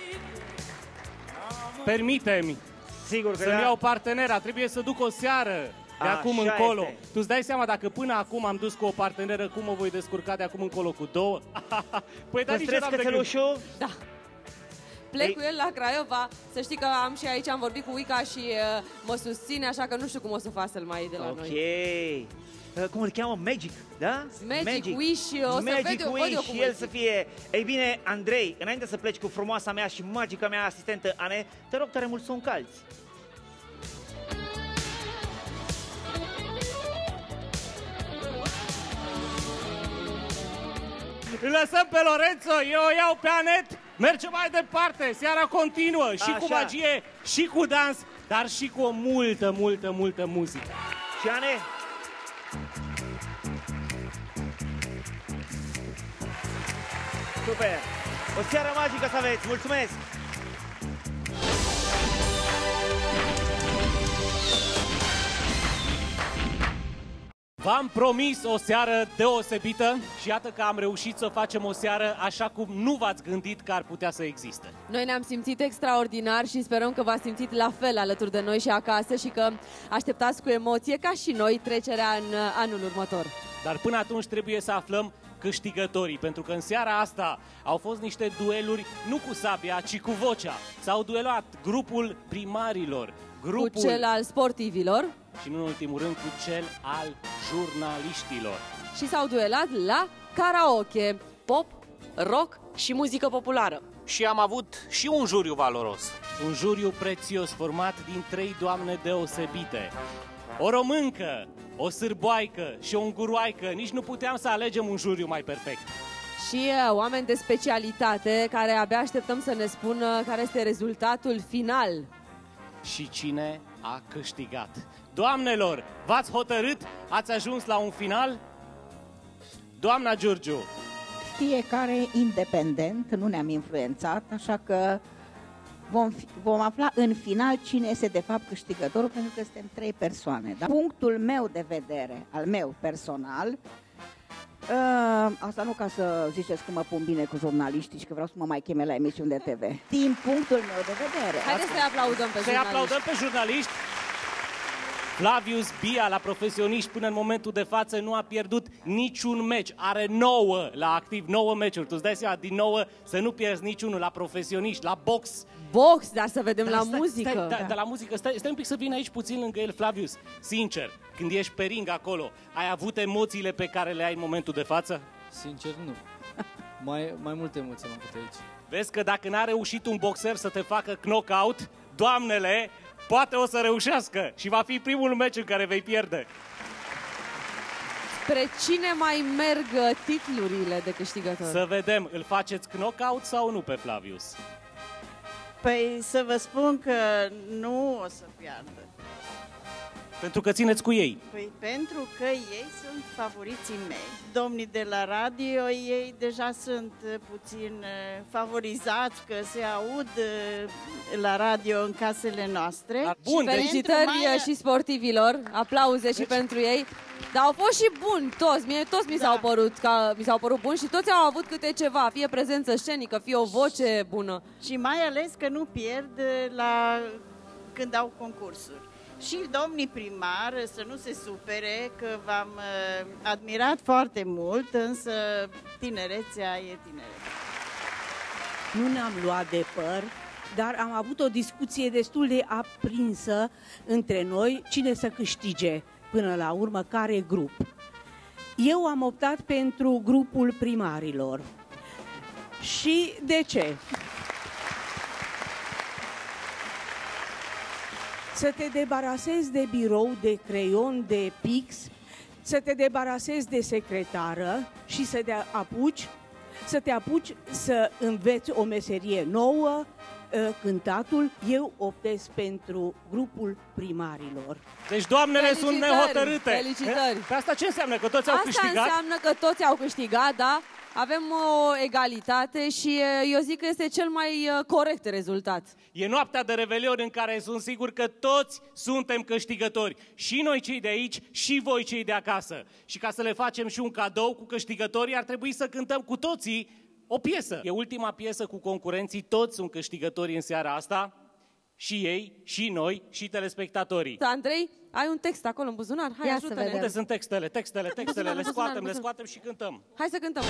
permite-mi Sigur că să-mi da. iau partenera, trebuie să duc o seară de Așa acum încolo. este. Tu îți dai seama dacă până acum am dus cu o parteneră, cum mă voi descurca de acum încolo cu două? Păi da, nici Păstrezi n-am de gând. cățelușul? Da. Plec cu el la Craiova, să știi că am și aici, am vorbit cu Uica și uh, mă susține, așa că nu știu cum o să facă să-l mai iei de la Ok. noi. Uh, Cum îl cheamă? Magic, da? Magic Wish, o să Magic văd eu, văd Wish eu cum și el îl să fie... Ei bine, Andrei, înainte să pleci cu frumoasa mea și magica mea asistentă, Ane, te rog tare mult să o încalți. Îl lăsăm pe Lorenzo, eu o iau pe Anet, mergem mai departe, seara continuă și cu Așa. magie, și cu dans, dar și cu o multă, multă, multă muzică. Și Ane? Super! O seară magică să aveți, mulțumesc! V-am promis o seară deosebită și iată că am reușit să facem o seară așa cum nu v-ați gândit că ar putea să existe. Noi ne-am simțit extraordinar și sperăm că v-ați simțit la fel alături de noi și acasă și că așteptați cu emoție, ca și noi, trecerea în anul următor. Dar până atunci trebuie să aflăm câștigătorii, pentru că în seara asta au fost niște dueluri nu cu sabia, ci cu vocea. S-au duelat grupul primarilor, grupul... Cu cel al sportivilor. Și nu în ultimul rând cu cel al jurnaliștilor. Și s-au duelat la karaoke, pop, rock și muzică populară. Și am avut și un juriu valoros. Un juriu prețios format din trei doamne deosebite. O româncă, o sârboaică și o unguroaică. Nici nu puteam să alegem un juriu mai perfect. Și uh, oameni de specialitate care abia așteptăm să ne spună care este rezultatul final. Și cine a câștigat. Doamnelor, v-ați hotărât? Ați ajuns la un final? Doamna Giurgiu. Fiecare independent, nu ne-am influențat, așa că vom, fi, vom afla în final cine este de fapt câștigătorul, pentru că suntem trei persoane. Da? Punctul meu de vedere, al meu personal, Uh, asta nu ca să ziceți că mă pun bine cu jurnaliștii și că vreau să mă mai cheme la emisiuni de T V. Din punctul meu de vedere. Haideți să-i aplaudăm pe Să-i jurnaliști. aplaudăm pe jurnaliști. Flavius Bia, la profesioniști, până în momentul de față nu a pierdut niciun meci. Are nouă la activ, nouă meciuri. Tu îți dai seama, din nouă, să nu pierzi niciunul la profesioniști, la box. Box, dar să vedem Dar la stai, muzică. Stai, da, da, la muzică, stai, stai un pic să vin aici puțin lângă el, Flavius. Sincer, când ești pe ring acolo, ai avut emoțiile pe care le ai în momentul de față? Sincer, nu. Mai, mai multe emoții am avut aici. Vezi că dacă n-a reușit un boxer să te facă knockout, doamnele, poate o să reușească și va fi primul meci în care vei pierde. Spre cine mai merg titlurile de câștigător? Să vedem, îl faceți knockout sau nu pe Flavius? Păi să vă spun că nu o să piardă. Pentru că țineți cu ei. Păi pentru că ei sunt favoriții mei. Domnii de la radio, ei deja sunt uh, puțin uh, favorizați, că se aud uh, la radio în casele noastre. Bun, și felicitări mai... și sportivilor, aplauze și deci... pentru ei. Dar au fost și buni toți, mie toți mi s-au da. părut, ca, mi s-au părut buni și toți au avut câte ceva, fie prezență scenică, fie o voce bună. Și mai ales că nu pierd la când au concursuri. Și domnii primar să nu se supere că v-am uh, admirat foarte mult, însă tinerețea e tinerețea. Nu ne-am luat de păr, dar am avut o discuție destul de aprinsă între noi, cine să câștige până la urmă, care grup. Eu am optat pentru grupul primarilor. Și de ce? Să te debarasezi de birou, de creion, de pix, să te debarasezi de secretară și să te apuci, să te apuci să înveți o meserie nouă, cântatul. Eu optez pentru grupul primarilor. Deci doamnele felicitări, sunt nehotărâte. Felicitări. Pe asta ce înseamnă? Că toți au asta câștigat? Asta înseamnă că toți au câștigat, da? Avem o egalitate și eu zic că este cel mai corect rezultat. E noaptea de Revelion în care sunt sigur că toți suntem câștigători. Și noi cei de aici, și voi cei de acasă. Și ca să le facem și un cadou cu câștigătorii, ar trebui să cântăm cu toții o piesă. E ultima piesă cu concurenții, toți sunt câștigători în seara asta. Și ei, și noi, și telespectatorii. Andrei, ai un text acolo în buzunar? Hai, ajută-ne. Unde sunt textele? Textele, textele, le scoatem, le scoatem și cântăm. Hai să cântăm.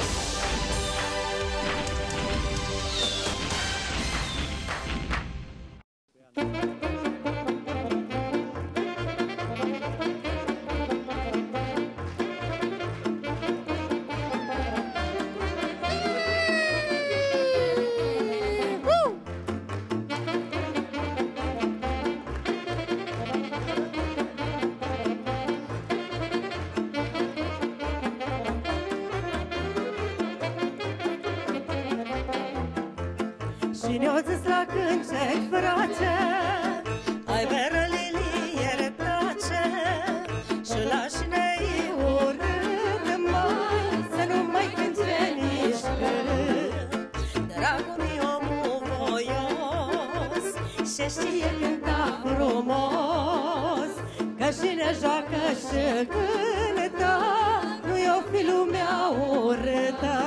Cine o zis la cântec, frate, ai meră lilie tace, și lași ne-i urât, mai, să nu mai cânte nici când. Dragul mi omul voios, și știe cânta frumos, că cine joacă și cântă, nu-i o fi lumea urâtă.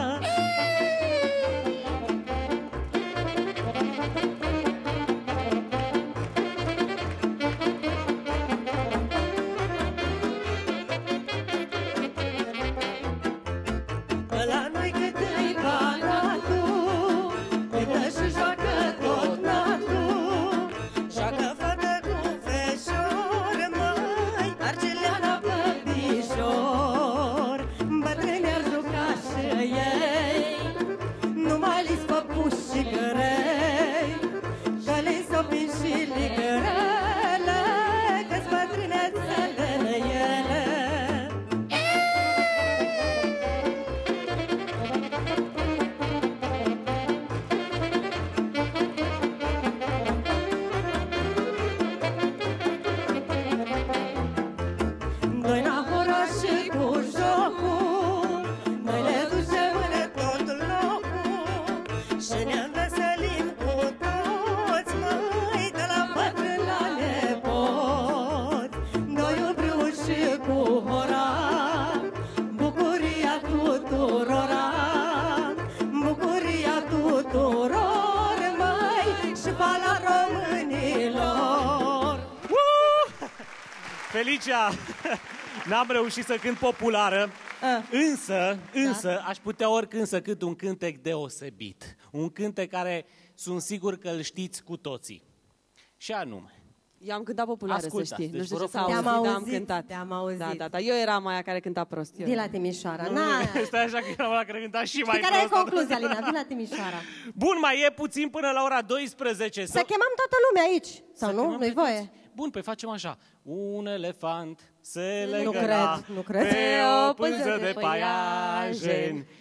Felicia, n-am reușit să cânt populară, A. însă, însă, Da. aș putea oricând să cânt un cântec deosebit. Un cântec care sunt sigur că îl știți cu toții. Și anume. Eu am cântat populară, Ascultați, să știi. deci Nu știu vă ce rog s-a frumos. auzit, Te-am dar am auzit, cântat. te-am auzit. Da, da, da. Eu eram aia care cânta prost. Eu Vii eram. la Timișoara. Nu, Na. Stai așa că eram la care cânta și mai Știi care e prost. concluzia, Alina? Vii la Timișoara. Bun, mai e puțin până la ora douăsprezece. Să chemăm toată lumea aici. Sau Să nu? chemăm Nu-i pe toți. voie. Bun, păi facem așa. Un elefant se Nu legăna cred, nu cred. pe o pânză de paiajen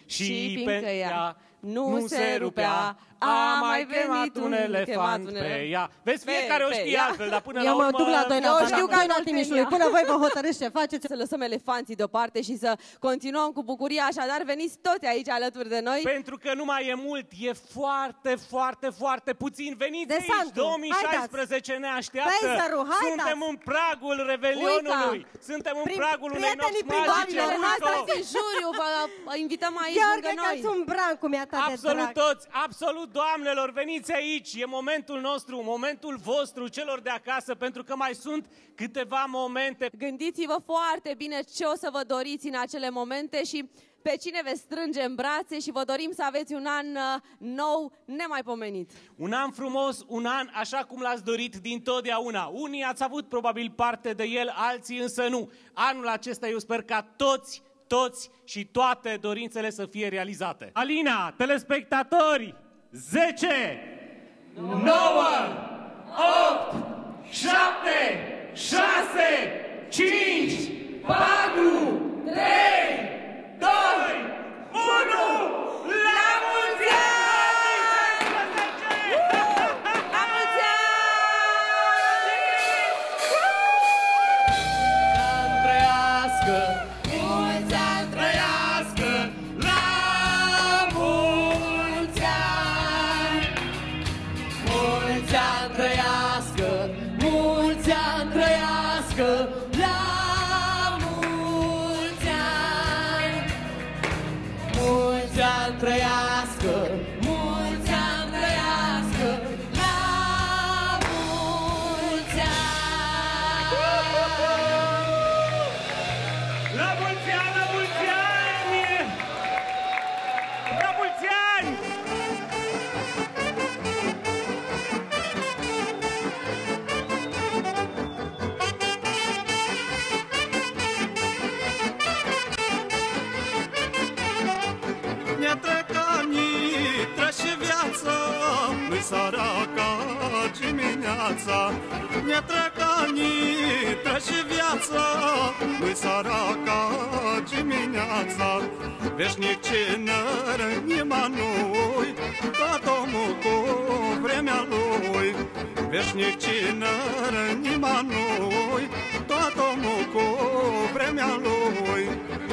Și și fiindcă pe ea nu se rupea, a mai venit un elefant pe ea. Vezi, fiecare o știe altfel, dar până la Eu urmă... mă duc la Doina Eu Pana, știu că până al Timișului, până voi vă hotărâți ce faceți. Să lăsăm elefanții deoparte și să continuăm cu bucuria, așadar veniți toți aici alături de noi. Pentru că nu mai e mult, e foarte, foarte, foarte puțin. Veniți De aici, Santu, două mii șaisprezece ne așteaptă. Peiseru, haideți. Suntem în pragul Revelionului. Uica. Suntem în Prin- pragul unei nopți prietenii magice. Doamnele noastre Uico. din juriu, vă vă invităm aici Gheorghe, lângă noi. că-ți un brancu mi-a ta de Absolut drag. toți, absolut doamnelor, veniți aici, e momentul nostru, momentul vostru, celor de acasă, pentru că mai sunt câteva momente. Gândiți-vă foarte bine ce o să vă doriți în acele momente și pe cine veți strânge în brațe și vă dorim să aveți un an uh, nou nemaipomenit. Un an frumos, un an așa cum l-ați dorit dintotdeauna. Unii ați avut probabil parte de el, alții însă nu. Anul acesta eu sper ca toți, toți și toate dorințele să fie realizate. Alina, telespectatori, zece, nouă, opt, șapte, șase, cinci, patru, trei, doi, unu, la mulți ani! La mulți Ani trăiască, mulți ani trăiască, la mulți ani! Mulți ani trăiască, mulți ani trăiască, la mulți ani! Mulți ani trăiască, mulți ani trăiască, la mulți ani! La mulți ani, la mulți ani! La mulți ani! Ne trec anii, trece viața, nu-i săraca dimineața. Ne trec anii, trece viața, nu-i săraca dimineața. Veșnic cinăr nimănui, tot omul cu vremea lui. Veșnic cinăr nimănui, tot omul cu vremea lui.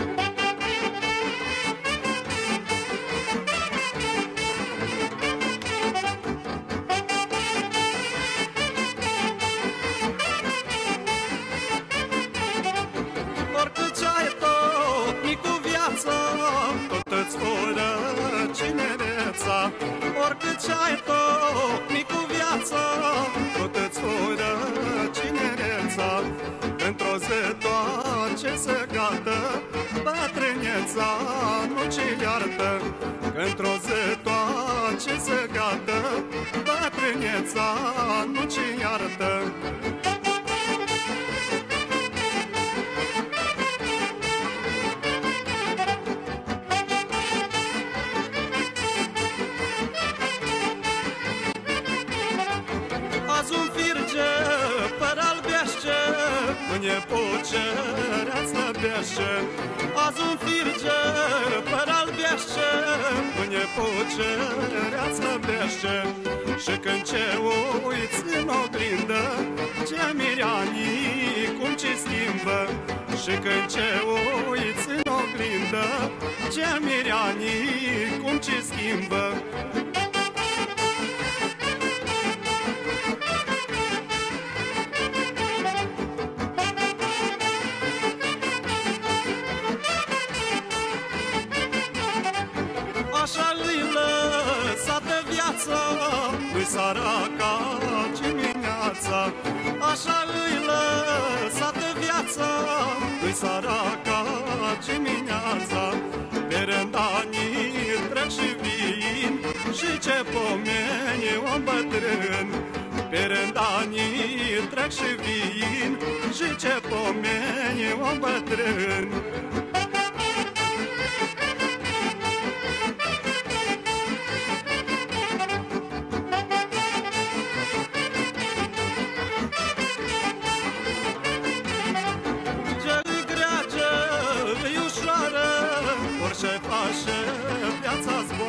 Oricât ce-ai tot, cu viața, tot îți fură cinereța. Oricât ce-ai tot, cu viața, tot îți fură cinereța. Într-o zi toate se gata, bătrâneța nu ce iartă. Într-o zi toate se gata, bătrâneța nu ce iartă. Azi un firge păr albește, mâine pucerea slăbește. Azi un firge păr albește, mâine pucerea slăbește. Și când ce uiți în oglindă, ce mirianii cum ce schimbă. Și când ce uiți în oglindă, ce mirianii cum ce schimbă. Așa lui lăsată viața, lui săraca dimineața. Așa lui lăsată viața, lui săraca dimineața. Pe rând anii trec și vin, și ce pomeni om bătrân. Pe rând anii trec și vin, și ce pomeni om bătrân. Ce-i grea, ce-i ușoară, orice faci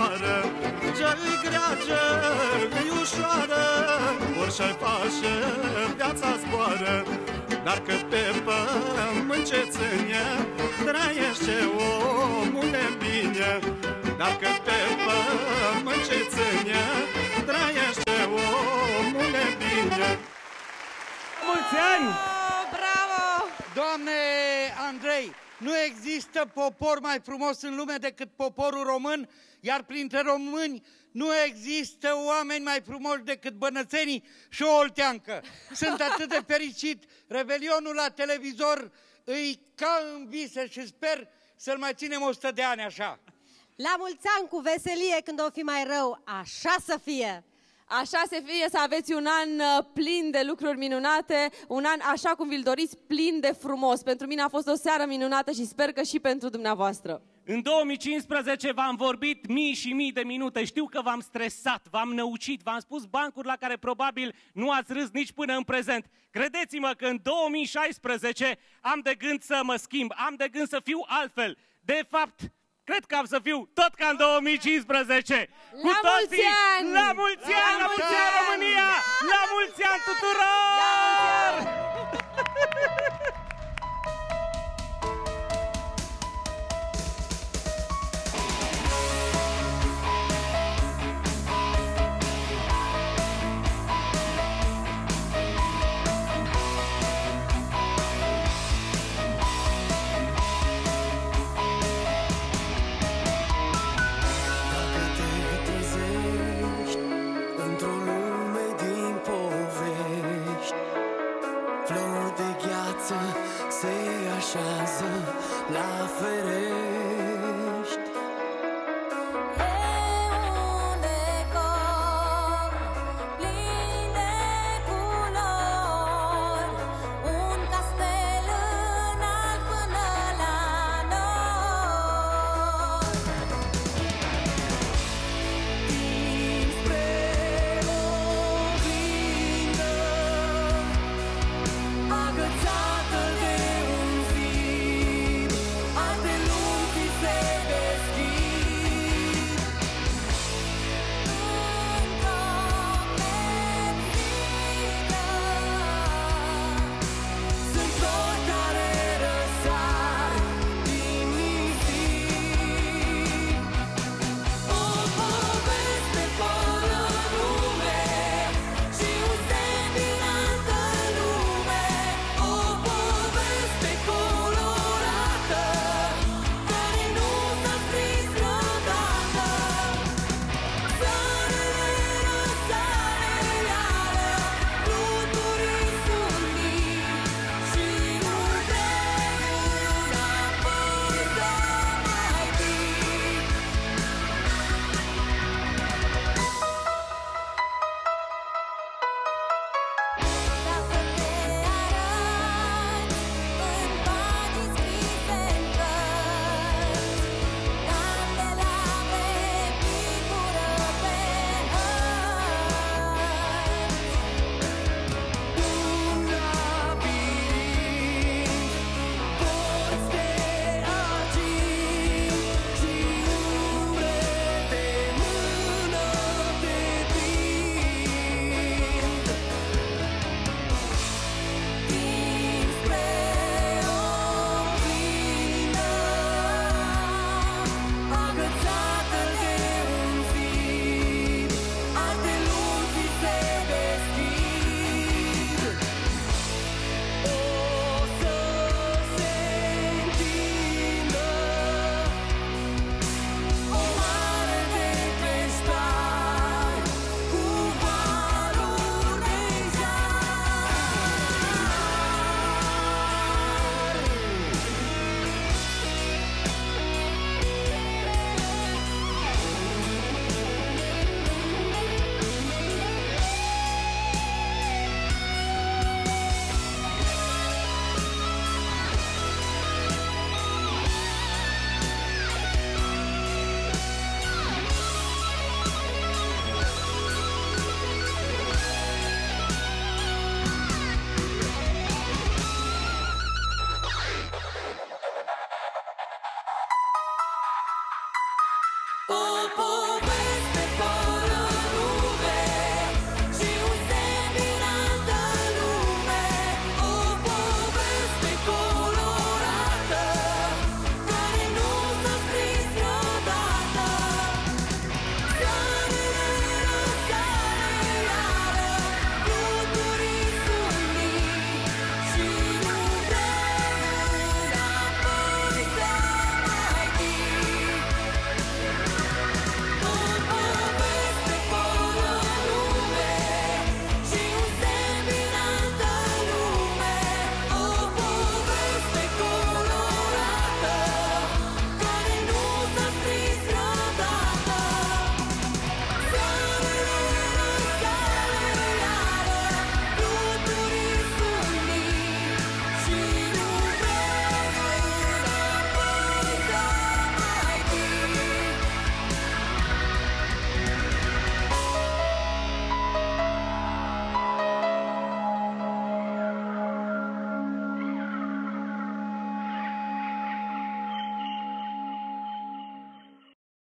moară. Ce-i grea, ce-i ușoară, orice face, viața zboară. Dar că pe pământ ce ține, trăiește omul de bine. Dar că pe pământ ce ține, trăiește omul de bine. Mulți ani! Bravo! Doamne Andrei, nu există popor mai frumos în lume decât poporul român, iar printre români nu există oameni mai frumoși decât bănățenii și o olteancă. Sunt atât de fericit, Revelionul la televizor îi ca în vise și sper să-l mai ținem o sută de ani așa. La mulți ani cu veselie când o fi mai rău, așa să fie! Așa să fie, să aveți un an plin de lucruri minunate, un an așa cum vi-l doriți, plin de frumos. Pentru mine a fost o seară minunată și sper că și pentru dumneavoastră. În două mii cincisprezece v-am vorbit mii și mii de minute, știu că v-am stresat, v-am năucit, v-am spus bancuri la care probabil nu ați râs nici până în prezent. Credeți-mă că în două mii șaisprezece am de gând să mă schimb, am de gând să fiu altfel. De fapt, cred că am să fiu tot ca în două mii cincisprezece. La Cu toții, mulți ani! La mulți ani, la mulți ani România! La mulți ani tuturor! La mulți ani!